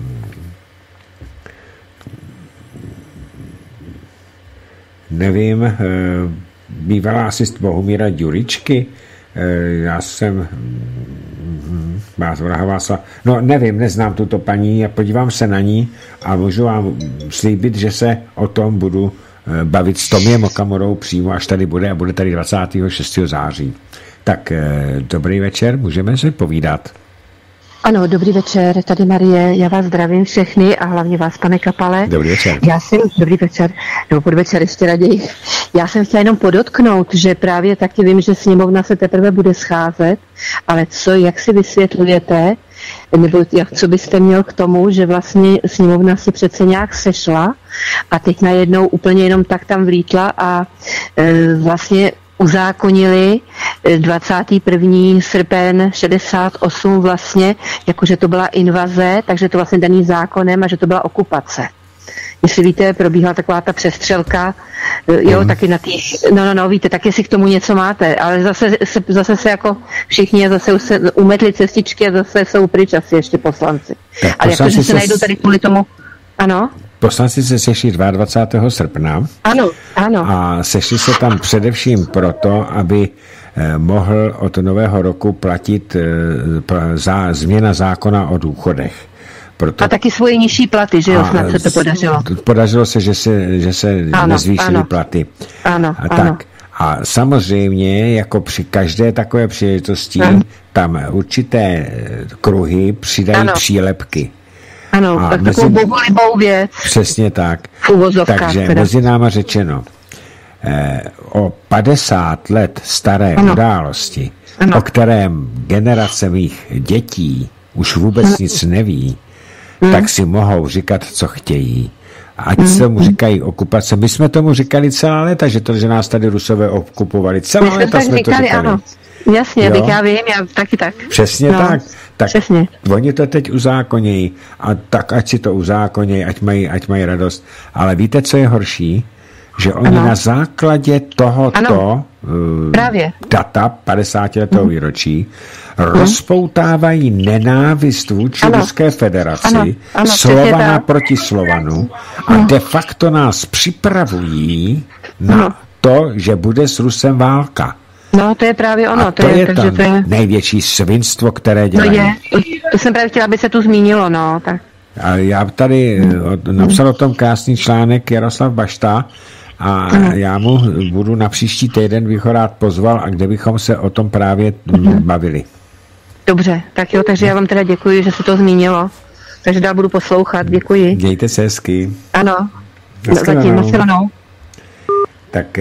nevím, uh, bývalá asist Bohumíra Ďuričky, já jsem no nevím, neznám tuto paní a podívám se na ní a můžu vám slíbit, že se o tom budu bavit s Tomiem Okamorou přímo, až tady bude a bude tady dvacátého šestého září. Tak dobrý večer, můžeme se povídat. Ano, dobrý večer, tady Marie, já vás zdravím všechny a hlavně vás, pane Kapale. Dobrý večer. Já jsem, dobrý večer, nebo podvečer ještě raději. Já jsem chtěla jenom podotknout, že právě taky vím, že sněmovna se teprve bude scházet, ale co, jak si vysvětlujete, nebo jak, co byste měl k tomu, že vlastně sněmovna se přece nějak sešla a teď najednou úplně jenom tak tam vlítla a e, vlastně uzákonili dvacátého prvního srpen šedesát osm vlastně, jakože to byla invaze, takže to vlastně daný zákonem a že to byla okupace. Jestli víte, probíhala taková ta přestřelka, jo, mm. taky na těch, no, no, no, víte, tak jestli k tomu něco máte, ale zase se, zase se jako všichni zase se umetli cestičky a zase jsou pryč asi ještě poslanci. Tak, ale jakože se, se najdu tady kvůli tomu, ano? Poslanci se sešli dvacátého druhého srpna. Ano, ano. A sešli se tam především proto, aby eh, mohl od nového roku platit eh, za, změna zákona o důchodech. Proto, a taky svoje nižší platy, že jo, snad se to podařilo. Podařilo se, že se, že se ano, nezvýšily ano. platy. Ano, a, ano. Tak. A samozřejmě, jako při každé takové příležitosti, ano. tam určité kruhy přidají ano. přílepky. Ano, a tak mezi, takovou bohulibou věc. Přesně tak. Takže teda. Mezi náma řečeno, eh, o padesát let staré ano. události, ano. o kterém generace mých dětí už vůbec ano. nic neví, ano. tak si mohou říkat, co chtějí. Ať ano. se tomu říkají okupace. My jsme tomu říkali celá léta, že to, že nás tady Rusové okupovali. Celá léta jsme říkali, to říkali. Ano. Jasně, tak já vím, já taky tak. Přesně no, tak. Tak přesně. Oni to teď uzákonějí a tak ať si to uzákonějí, ať mají, ať mají radost. Ale víte, co je horší? Že oni ano. na základě tohoto uh, data padesátiletého výročí hmm. rozpoutávají nenávist vůči ano. Ruské federaci, ano. Ano, Slovana proti Slovanu a ano. de facto nás připravují na ano. to, že bude s Rusem válka. No, to je právě ono. A to, to je, je tam takže to je největší svinstvo, které dělají. No je, to jsem právě chtěla, aby se tu zmínilo, no. Tak. A já tady napsal o tom krásný článek Jaroslav Bašta a ano. já mu budu na příští týden bych ho rád pozval a kde bychom se o tom právě mhm. bavili. Dobře, tak jo, takže já vám teda děkuji, že se to zmínilo. takže dál budu poslouchat. Děkuji. Mějte se hezky. Ano, zatím nashledanou. Tak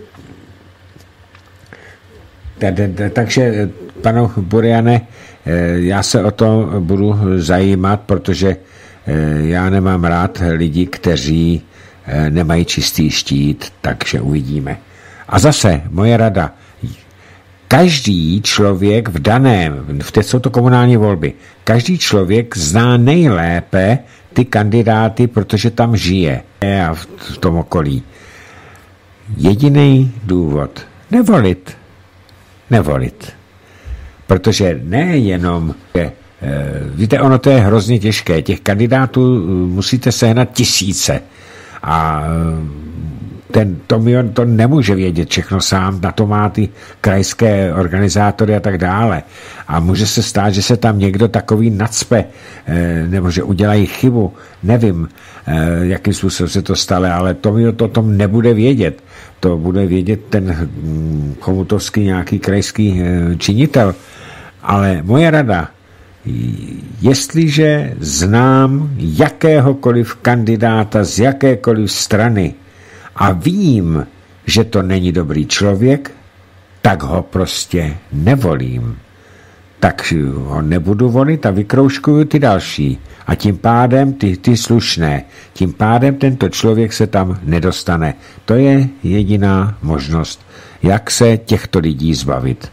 takže, panu Buriane, já se o to budu zajímat, protože já nemám rád lidi, kteří nemají čistý štít, takže uvidíme. A zase, moje rada, každý člověk v daném, v té jsou to komunální volby, každý člověk zná nejlépe ty kandidáty, protože tam žije a v tom okolí. Jediný důvod, nevolit. Nevolit. Protože nejenom, že, víte, ono to je hrozně těžké, těch kandidátů musíte sehnat tisíce a ten Tomion to nemůže vědět všechno sám, na to má ty krajské organizátory a tak dále. A může se stát, že se tam někdo takový nacpe, nebo že udělají chybu, nevím, jakým způsobem se to stalo, ale Tomion to o tom nebude vědět. To bude vědět ten chomutovský nějaký krajský činitel. Ale moje rada, jestliže znám jakéhokoliv kandidáta z jakékoliv strany a vím, že to není dobrý člověk, tak ho prostě nevolím. Tak ho nebudu volit a vykroužkuju ty další. A tím pádem ty, ty slušné. Tím pádem tento člověk se tam nedostane. To je jediná možnost, jak se těchto lidí zbavit.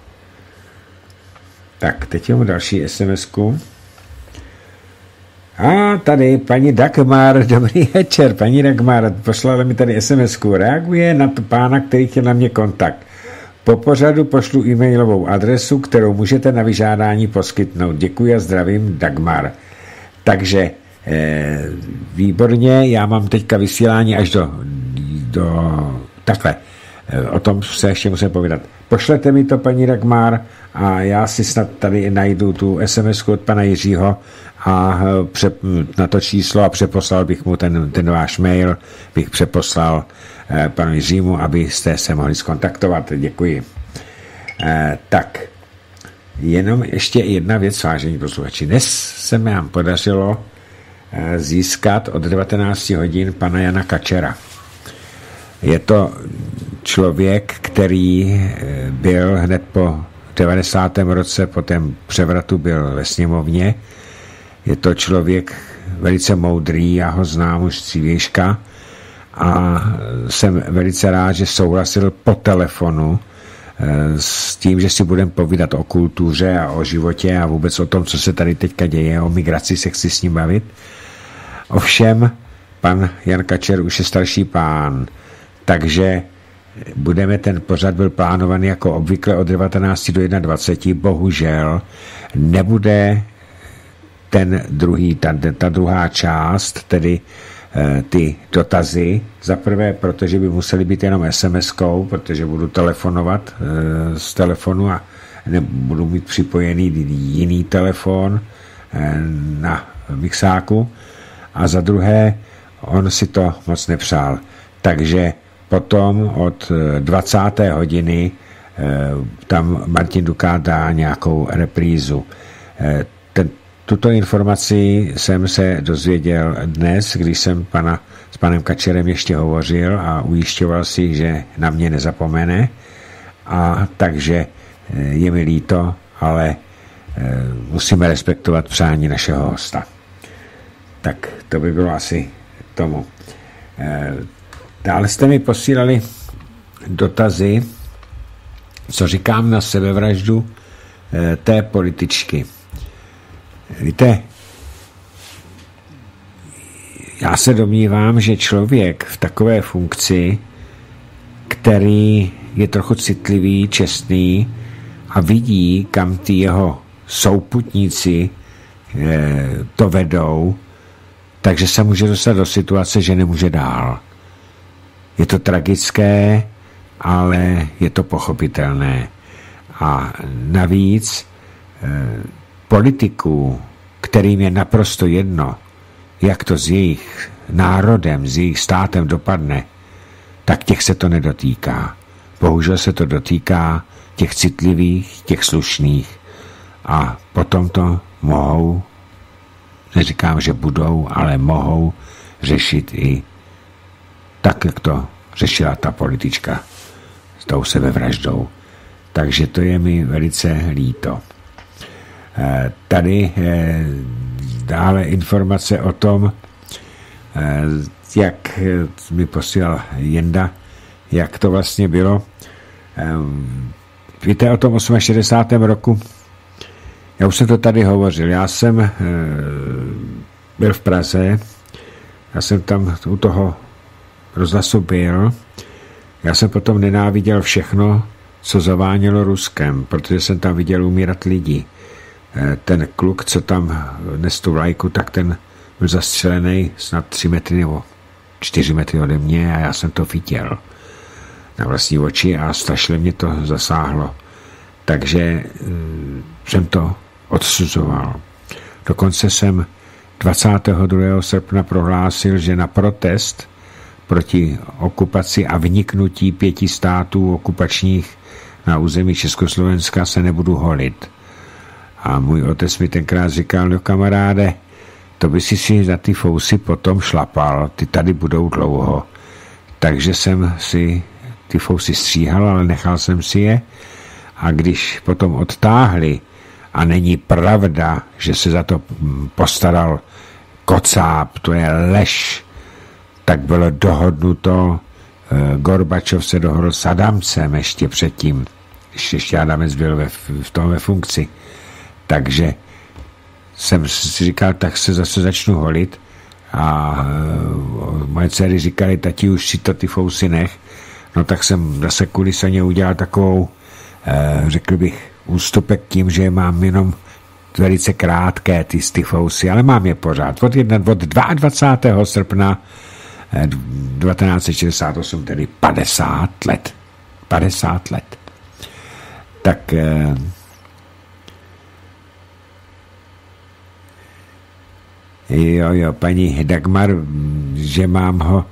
Tak, teď mám další SMSku. A tady paní Dagmar, dobrý večer, paní Dagmar, poslala mi tady SMSku, reaguje na to pána, který chtěl na mě kontakt. Po pořadu pošlu e-mailovou adresu, kterou můžete na vyžádání poskytnout. Děkuji a zdravím, Dagmar. Takže eh, výborně, já mám teďka vysílání až do, do takhle, eh, o tom se ještě musím povídat. Pošlete mi to, paní Dagmar, a já si snad tady najdu tu SMSku od pana Jiřího a pře, na to číslo a přeposlal bych mu ten, ten váš mail, bych přeposlal eh, panu Jiřímu, abyste se mohli skontaktovat. Děkuji. Eh, tak, jenom ještě jedna věc, vážení posluchači. Dnes se mi nám podařilo eh, získat od devatenáct hodin pana Jana Kačera. Je to člověk, který byl hned po devadesátém roce po tom převratu byl ve sněmovně. Je to člověk velice moudrý, já ho znám už z dřívějška a jsem velice rád, že souhlasil po telefonu s tím, že si budeme povídat o kultuře a o životě a vůbec o tom, co se tady teďka děje, o migraci se chci s ním bavit. Ovšem, pan Jan Kačer už je starší pán, takže budeme, ten pořad byl plánovaný jako obvykle od devatenácti do jednadvaceti, bohužel nebude ten druhý, ta, ta druhá část, tedy e, ty dotazy, za prvé, protože by museli být jenom SMSkou, protože budu telefonovat e, z telefonu a nebudu mít připojený jiný telefon e, na mixáku, a za druhé, on si to moc nepřál, takže potom od dvacáté hodiny tam Martin Dukát dá nějakou reprízu. Ten, tuto informaci jsem se dozvěděl dnes, když jsem pana, s panem Kačerem ještě hovořil a ujišťoval si, že na mě nezapomene. A takže je mi líto, ale musíme respektovat přání našeho hosta. Tak to by bylo asi tomu. Dále jste mi posílali dotazy, co říkám na sebevraždu e, té političky. Víte, já se domnívám, že člověk v takové funkci, který je trochu citlivý, čestný a vidí, kam ty jeho souputníci e, to vedou, takže se může dostat do situace, že nemůže dál. Je to tragické, ale je to pochopitelné. A navíc eh, politiků, kterým je naprosto jedno, jak to s jejich národem, s jejich státem dopadne, tak těch se to nedotýká. Bohužel se to dotýká těch citlivých, těch slušných a potom to mohou neříkám, že budou, ale mohou řešit i tak, jak to řešila ta politička s tou sebevraždou. Takže to je mi velice líto. Tady dále informace o tom, jak mi posílal Jenda, jak to vlastně bylo. Víte o tom šedesátém osmém roku? Já už jsem to tady hovořil. Já jsem byl v Praze, já jsem tam u toho rozhlasu byl. Já jsem potom nenáviděl všechno, co zavánělo Ruskem, protože jsem tam viděl umírat lidi. Ten kluk, co tam nes tu vlajku, tak ten byl zastřelený snad tři metry nebo čtyři metry ode mě a já jsem to viděl na vlastní oči a strašně mě to zasáhlo. Takže jsem to odsuzoval. Dokonce jsem dvacátého druhého srpna prohlásil, že na protest proti okupaci a vniknutí pěti států okupačních na území Československa se nebudu holit. A můj otec mi tenkrát říkal, no kamaráde, to by si si za ty fousy potom šlapal, ty tady budou dlouho. Takže jsem si ty fousy stříhal, ale nechal jsem si je a když potom odtáhli a není pravda, že se za to postaral Kocáb, to je lež, tak bylo dohodnuto, Gorbačov se dohodl s Adamcem ještě předtím, když ještě Adamec byl ve, v tom ve funkci. Takže jsem si říkal, tak se zase začnu holit a moje dcery říkali, tati, už si to ty fousy nech. No tak jsem zase kvůli Saně udělal takovou, řekl bych, ústupek tím, že mám jenom velice krátké ty, ty fousy, ale mám je pořád. Od, jedna, od dvacátého druhého srpna devatenáct set šedesát osm, tedy padesát let. padesát let. Tak jo, jo, paní Dagmar, že mám ho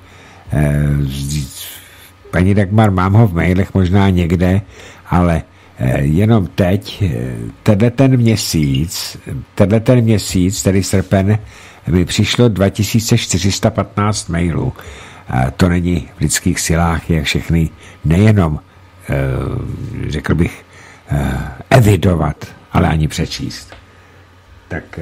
paní Dagmar, mám ho v mailech možná někde, ale jenom teď, tenhle ten měsíc, tenhle ten měsíc, tedy srpen, mi přišlo dva tisíce čtyři sta patnáct mailů. To není v lidských silách, je všechny nejenom, řekl bych, evidovat, ale ani přečíst. Tak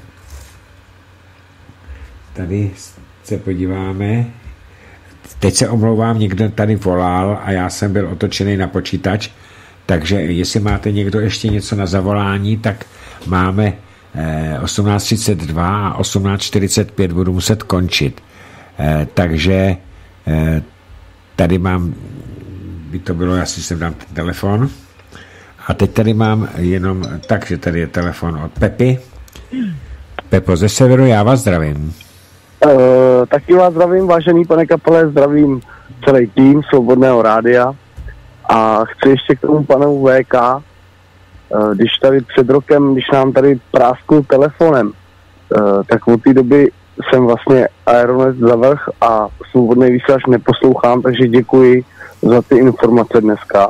tady se podíváme. Teď se omlouvám, někdo tady volal a já jsem byl otočený na počítač, takže jestli máte někdo ještě něco na zavolání, tak máme osmnáct třicet dva a osmnáct čtyřicet pět budu muset končit. Takže tady mám, by to bylo, já si sem dám ten telefon. A teď tady mám jenom, takže tady je telefon od Pepy. Pepo ze severu, já vás zdravím. Uh, taky vás zdravím, vážený pane Kapele, zdravím celý tým Svobodného rádia a chci ještě k tomu panu V K, uh, když tady před rokem, když nám tady prásknul telefonem, uh, tak od té doby jsem vlastně Aeronet zavrch a Svobodný vysílač neposlouchám, takže děkuji za ty informace dneska.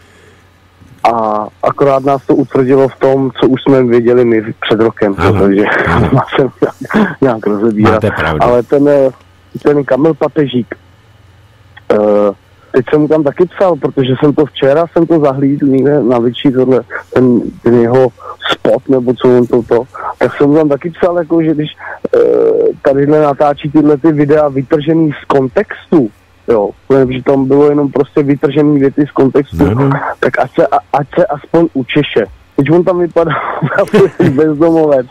A akorát nás to utvrdilo v tom, co už jsme věděli my před rokem, ano, takže má se nějak, nějak rozebírat. Ale ten, ten Kamil Papežík, uh, teď jsem mu tam taky psal, protože jsem to včera, jsem to zahlídl někde na Vyčí, tohle, ten, ten jeho spot, nebo co on to, to, tak jsem mu tam taky psal, jako, že když uh, tadyhle natáčí tyhle ty videa vytržený z kontextu, jo, protože tam bylo jenom prostě vytržený věty z kontextu, no, tak ať se, a, ať se aspoň učeše. Teď on tam vypadá bezdomovec.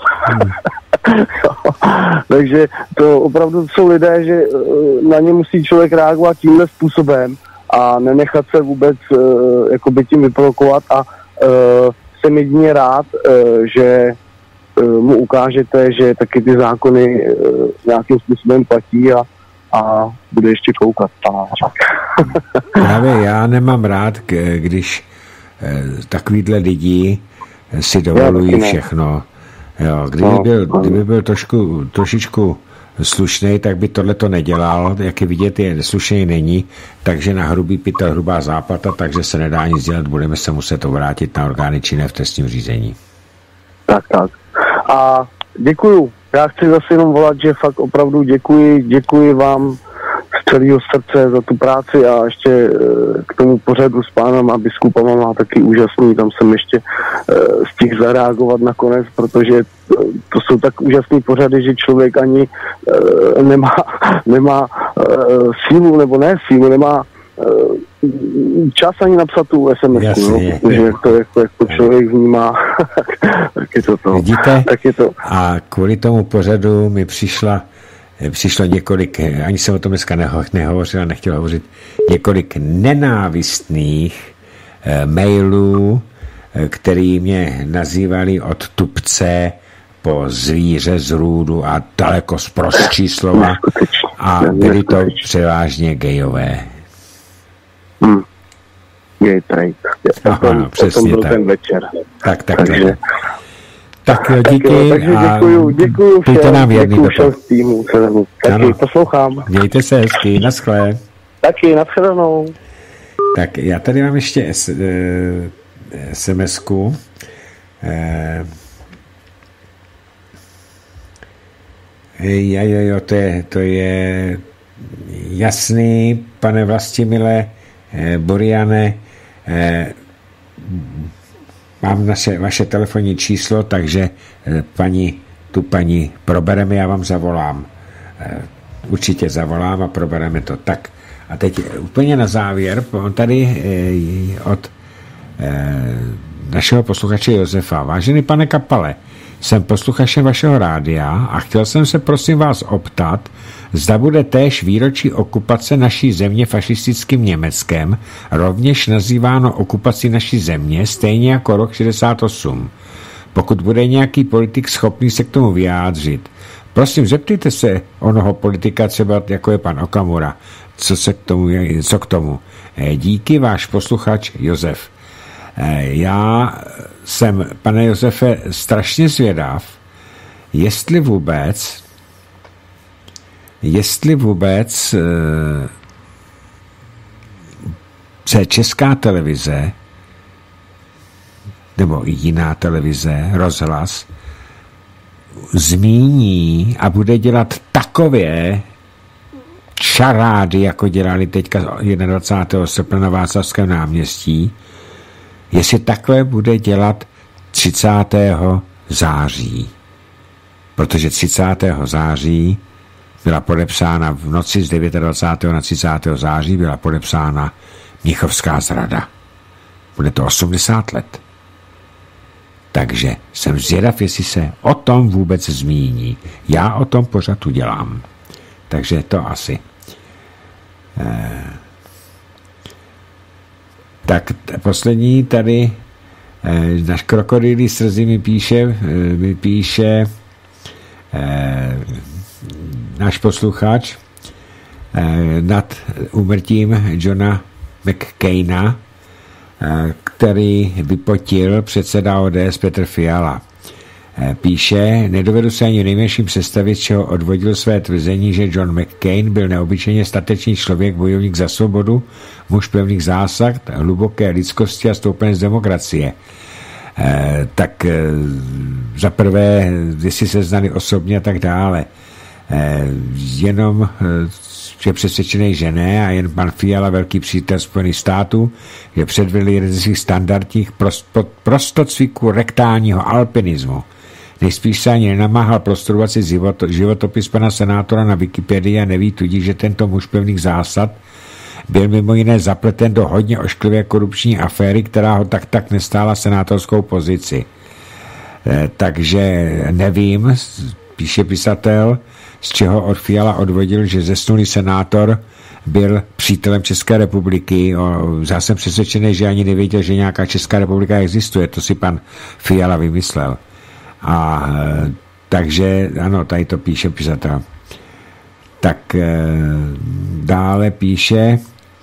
Takže to opravdu jsou lidé, že na ně musí člověk reagovat tímhle způsobem a nenechat se vůbec uh, jakoby tím vyprovokovat a uh, jsem jedině rád, uh, že uh, mu ukážete, že taky ty zákony uh, nějakým způsobem platí a a bude ještě koukat. Právě já nemám rád, když takovýhle lidi si dovolují všechno. Jo, kdyby, byl, kdyby byl trošku, trošičku slušnej, tak by tohle to nedělal. Jak je vidět, je slušnej není, takže na hrubý pytel hrubá záplata, takže se nedá nic dělat, budeme se muset obrátit na orgány činné v trestním řízení. Tak, tak. A děkuju. já chci zase jenom volat, že fakt opravdu děkuji, děkuji vám z celého srdce za tu práci a ještě k tomu pořadu s pánem a biskupama má taky úžasný, tam jsem ještě stihl zareagovat nakonec, protože to jsou tak úžasný pořady, že člověk ani nemá, nemá sílu, nebo ne sílu, nemá čas ani napsat tu es em es, no, protože jak to, jak, jak to člověk vnímá, tak je to to. Vidíte? Tak je to. A kvůli tomu pořadu mi přišla, přišlo několik, ani jsem o tom dneska neho, nehovořil, nechtěl hovořit, několik nenávistných eh, mailů, eh, který mě nazývali od tupce po zvíře z růdu a daleko zprostší slova a byli to převážně gejové. Hmm. Gay trade. Aha, přesně byl tak. Ten večer. Tak, tak, takže, tak. Tak jo, díky. Tak jo, takže děkuju, děkuju všem, Buďte nám věrný. Děkuju všem z týmu. Taky ano. Poslouchám. Mějte se hezky, naschle. Taky, nashledanou. Tak já tady mám ještě es, e, es em esku. E, jo, jo, jo, to je, to je jasný, pane Vlastimile, e, Boriane, e, mám naše, vaše telefonní číslo, takže e, paní, tu paní probereme, já vám zavolám. E, určitě zavolám a probereme to. Tak a teď úplně na závěr, on tady e, od e, našeho posluchače Josefa. Vážený pane Kapale, jsem posluchačem vašeho rádia a chtěl jsem se prosím vás optat, zda bude též výročí okupace naší země fašistickým Německem rovněž nazýváno okupací naší země, stejně jako rok šedesát osm. Pokud bude nějaký politik schopný se k tomu vyjádřit, prosím, zeptejte se onoho politika, třeba jako je pan Okamura, co se k tomu, co k tomu. Díky, váš posluchač Josef. Já jsem, pane Josefe, strašně zvědav, jestli vůbec jestli vůbec se Česká televize nebo i jiná televize, rozhlas, zmíní a bude dělat takové šarády, jako dělali teďka dvacátého prvního srpna na Václavském náměstí, jestli takové bude dělat třicátého září. Protože třicátého září byla podepsána v noci z dvacátého devátého na třicátého září byla podepsána Mnichovská zrada. Bude to osmdesát let. Takže jsem zvědav, jestli se o tom vůbec zmíní. Já o tom pořád udělám. Takže to asi. Eh, tak t- poslední tady eh, náš krokodýlí srdci mi píše, eh, mi píše eh, náš posluchač eh, nad úmrtím Johna McCaina, eh, který vypotil předseda O D S Petr Fiala. Eh, píše, nedovedu se ani nejmenším představit, z čeho odvodil své tvrzení, že John McCain byl neobyčejně statečný člověk, bojovník za svobodu, muž pevných zásad, hluboké lidskosti a stoupenec demokracie. Eh, tak eh, za prvé, jestli se znali osobně a tak dále. Eh, jenom eh, je přesvědčený, že ne, a jen pan Fiala, velký přítel Spojených států, je předvedl jeden ze svých standardních prostocviků rektálního alpinismu. Nejspíš se ani nenamáhal prostudovat si životopis pana senátora na Wikipedii a neví tudíž, že tento muž pevných zásad byl mimo jiné zapleten do hodně ošklivé korupční aféry, která ho tak tak nestála senátorskou pozici. E, takže nevím, píše pisatel, z čeho od Fiala odvodil, že zesnulý senátor byl přítelem České republiky. O, já jsem přesvědčený, že ani nevěděl, že nějaká Česká republika existuje. To si pan Fiala vymyslel. A takže, ano, tady to píše pisatel. Tak e, dále píše,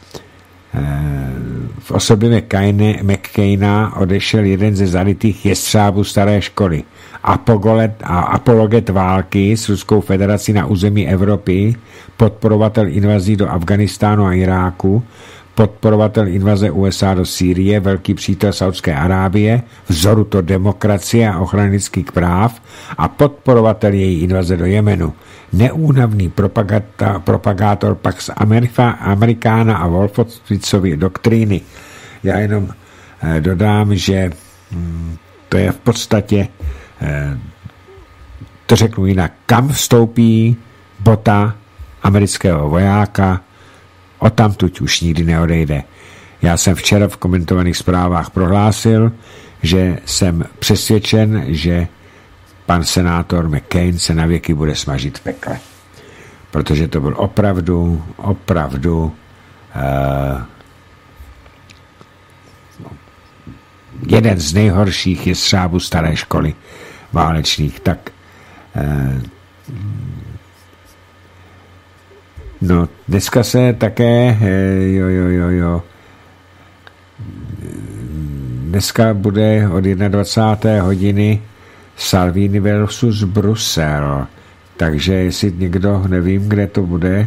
v osobě McCaina odešel jeden ze zalitých jestřábů staré školy. Apogolet a apologet války s Ruskou federací na území Evropy, podporovatel invazí do Afganistánu a Iráku, podporovatel invaze U S A do Sýrie, velký přítel Saudské Arábie, vzoru to demokracie a ochrany lidských práv a podporovatel její invaze do Jemenu. Neúnavný propagátor Pax Americana a Wolfowicovy doktríny. Já jenom eh, dodám, že hm, to je v podstatě, eh, to řeknu jinak, kam vstoupí bota amerického vojáka, odtamtud už nikdy neodejde. Já jsem včera v komentovaných zprávách prohlásil, že jsem přesvědčen, že pan senátor McCain se na věky bude smažit v pekle. Protože to byl opravdu, opravdu uh, jeden z nejhorších jestřábů staré školy válečných. Tak uh, no, dneska se také jo, jo, jo, jo dneska bude od dvacáté jedné hodiny Salvini versus Brusel. Takže jestli někdo, nevím, kde to bude,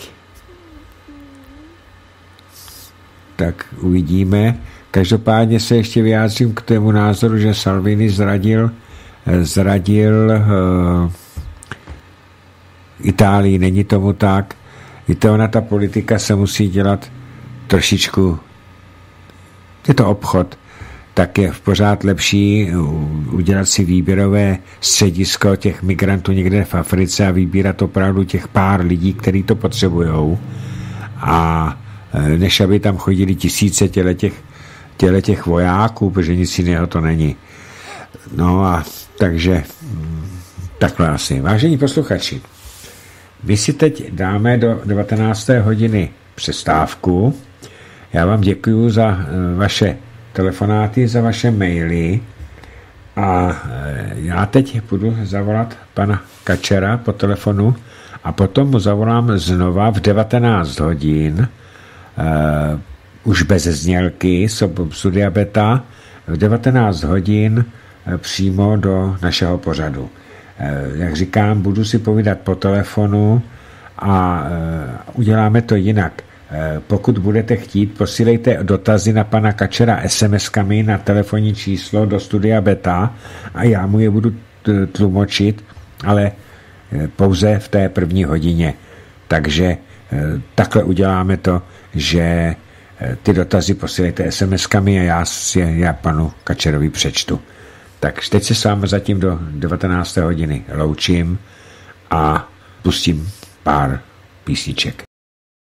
tak uvidíme. Každopádně se ještě vyjádřím k tému názoru, že Salvini zradil zradil uh, Itálii. Není tomu tak. Víte, ona ta politika se musí dělat trošičku, je to obchod, tak je v pořád lepší udělat si výběrové středisko těch migrantů někde v Africe a vybírat opravdu těch pár lidí, kteří to potřebujou, a než aby tam chodili tisíce těle těch vojáků, protože nic jiného to není. No a takže takhle asi. Vážení posluchači, my si teď dáme do devatenácté hodiny přestávku. Já vám děkuju za vaše telefonáty, za vaše maily a já teď budu zavolat pana Kačera po telefonu a potom mu zavolám znova v devatenáct hodin, uh, už bez znělky, Studia Beta, v devatenáct hodin uh, přímo do našeho pořadu. Uh, jak říkám, budu si povídat po telefonu a uh, uděláme to jinak. Pokud budete chtít, posílejte dotazy na pana Kačera es em eskami na telefonní číslo do Studia Beta a já mu je budu tlumočit, ale pouze v té první hodině. Takže takhle uděláme to, že ty dotazy posílejte es em eskami a já, si, já panu Kačerovi přečtu. Tak teď se s vámi zatím do devatenácté hodiny loučím a pustím pár písniček.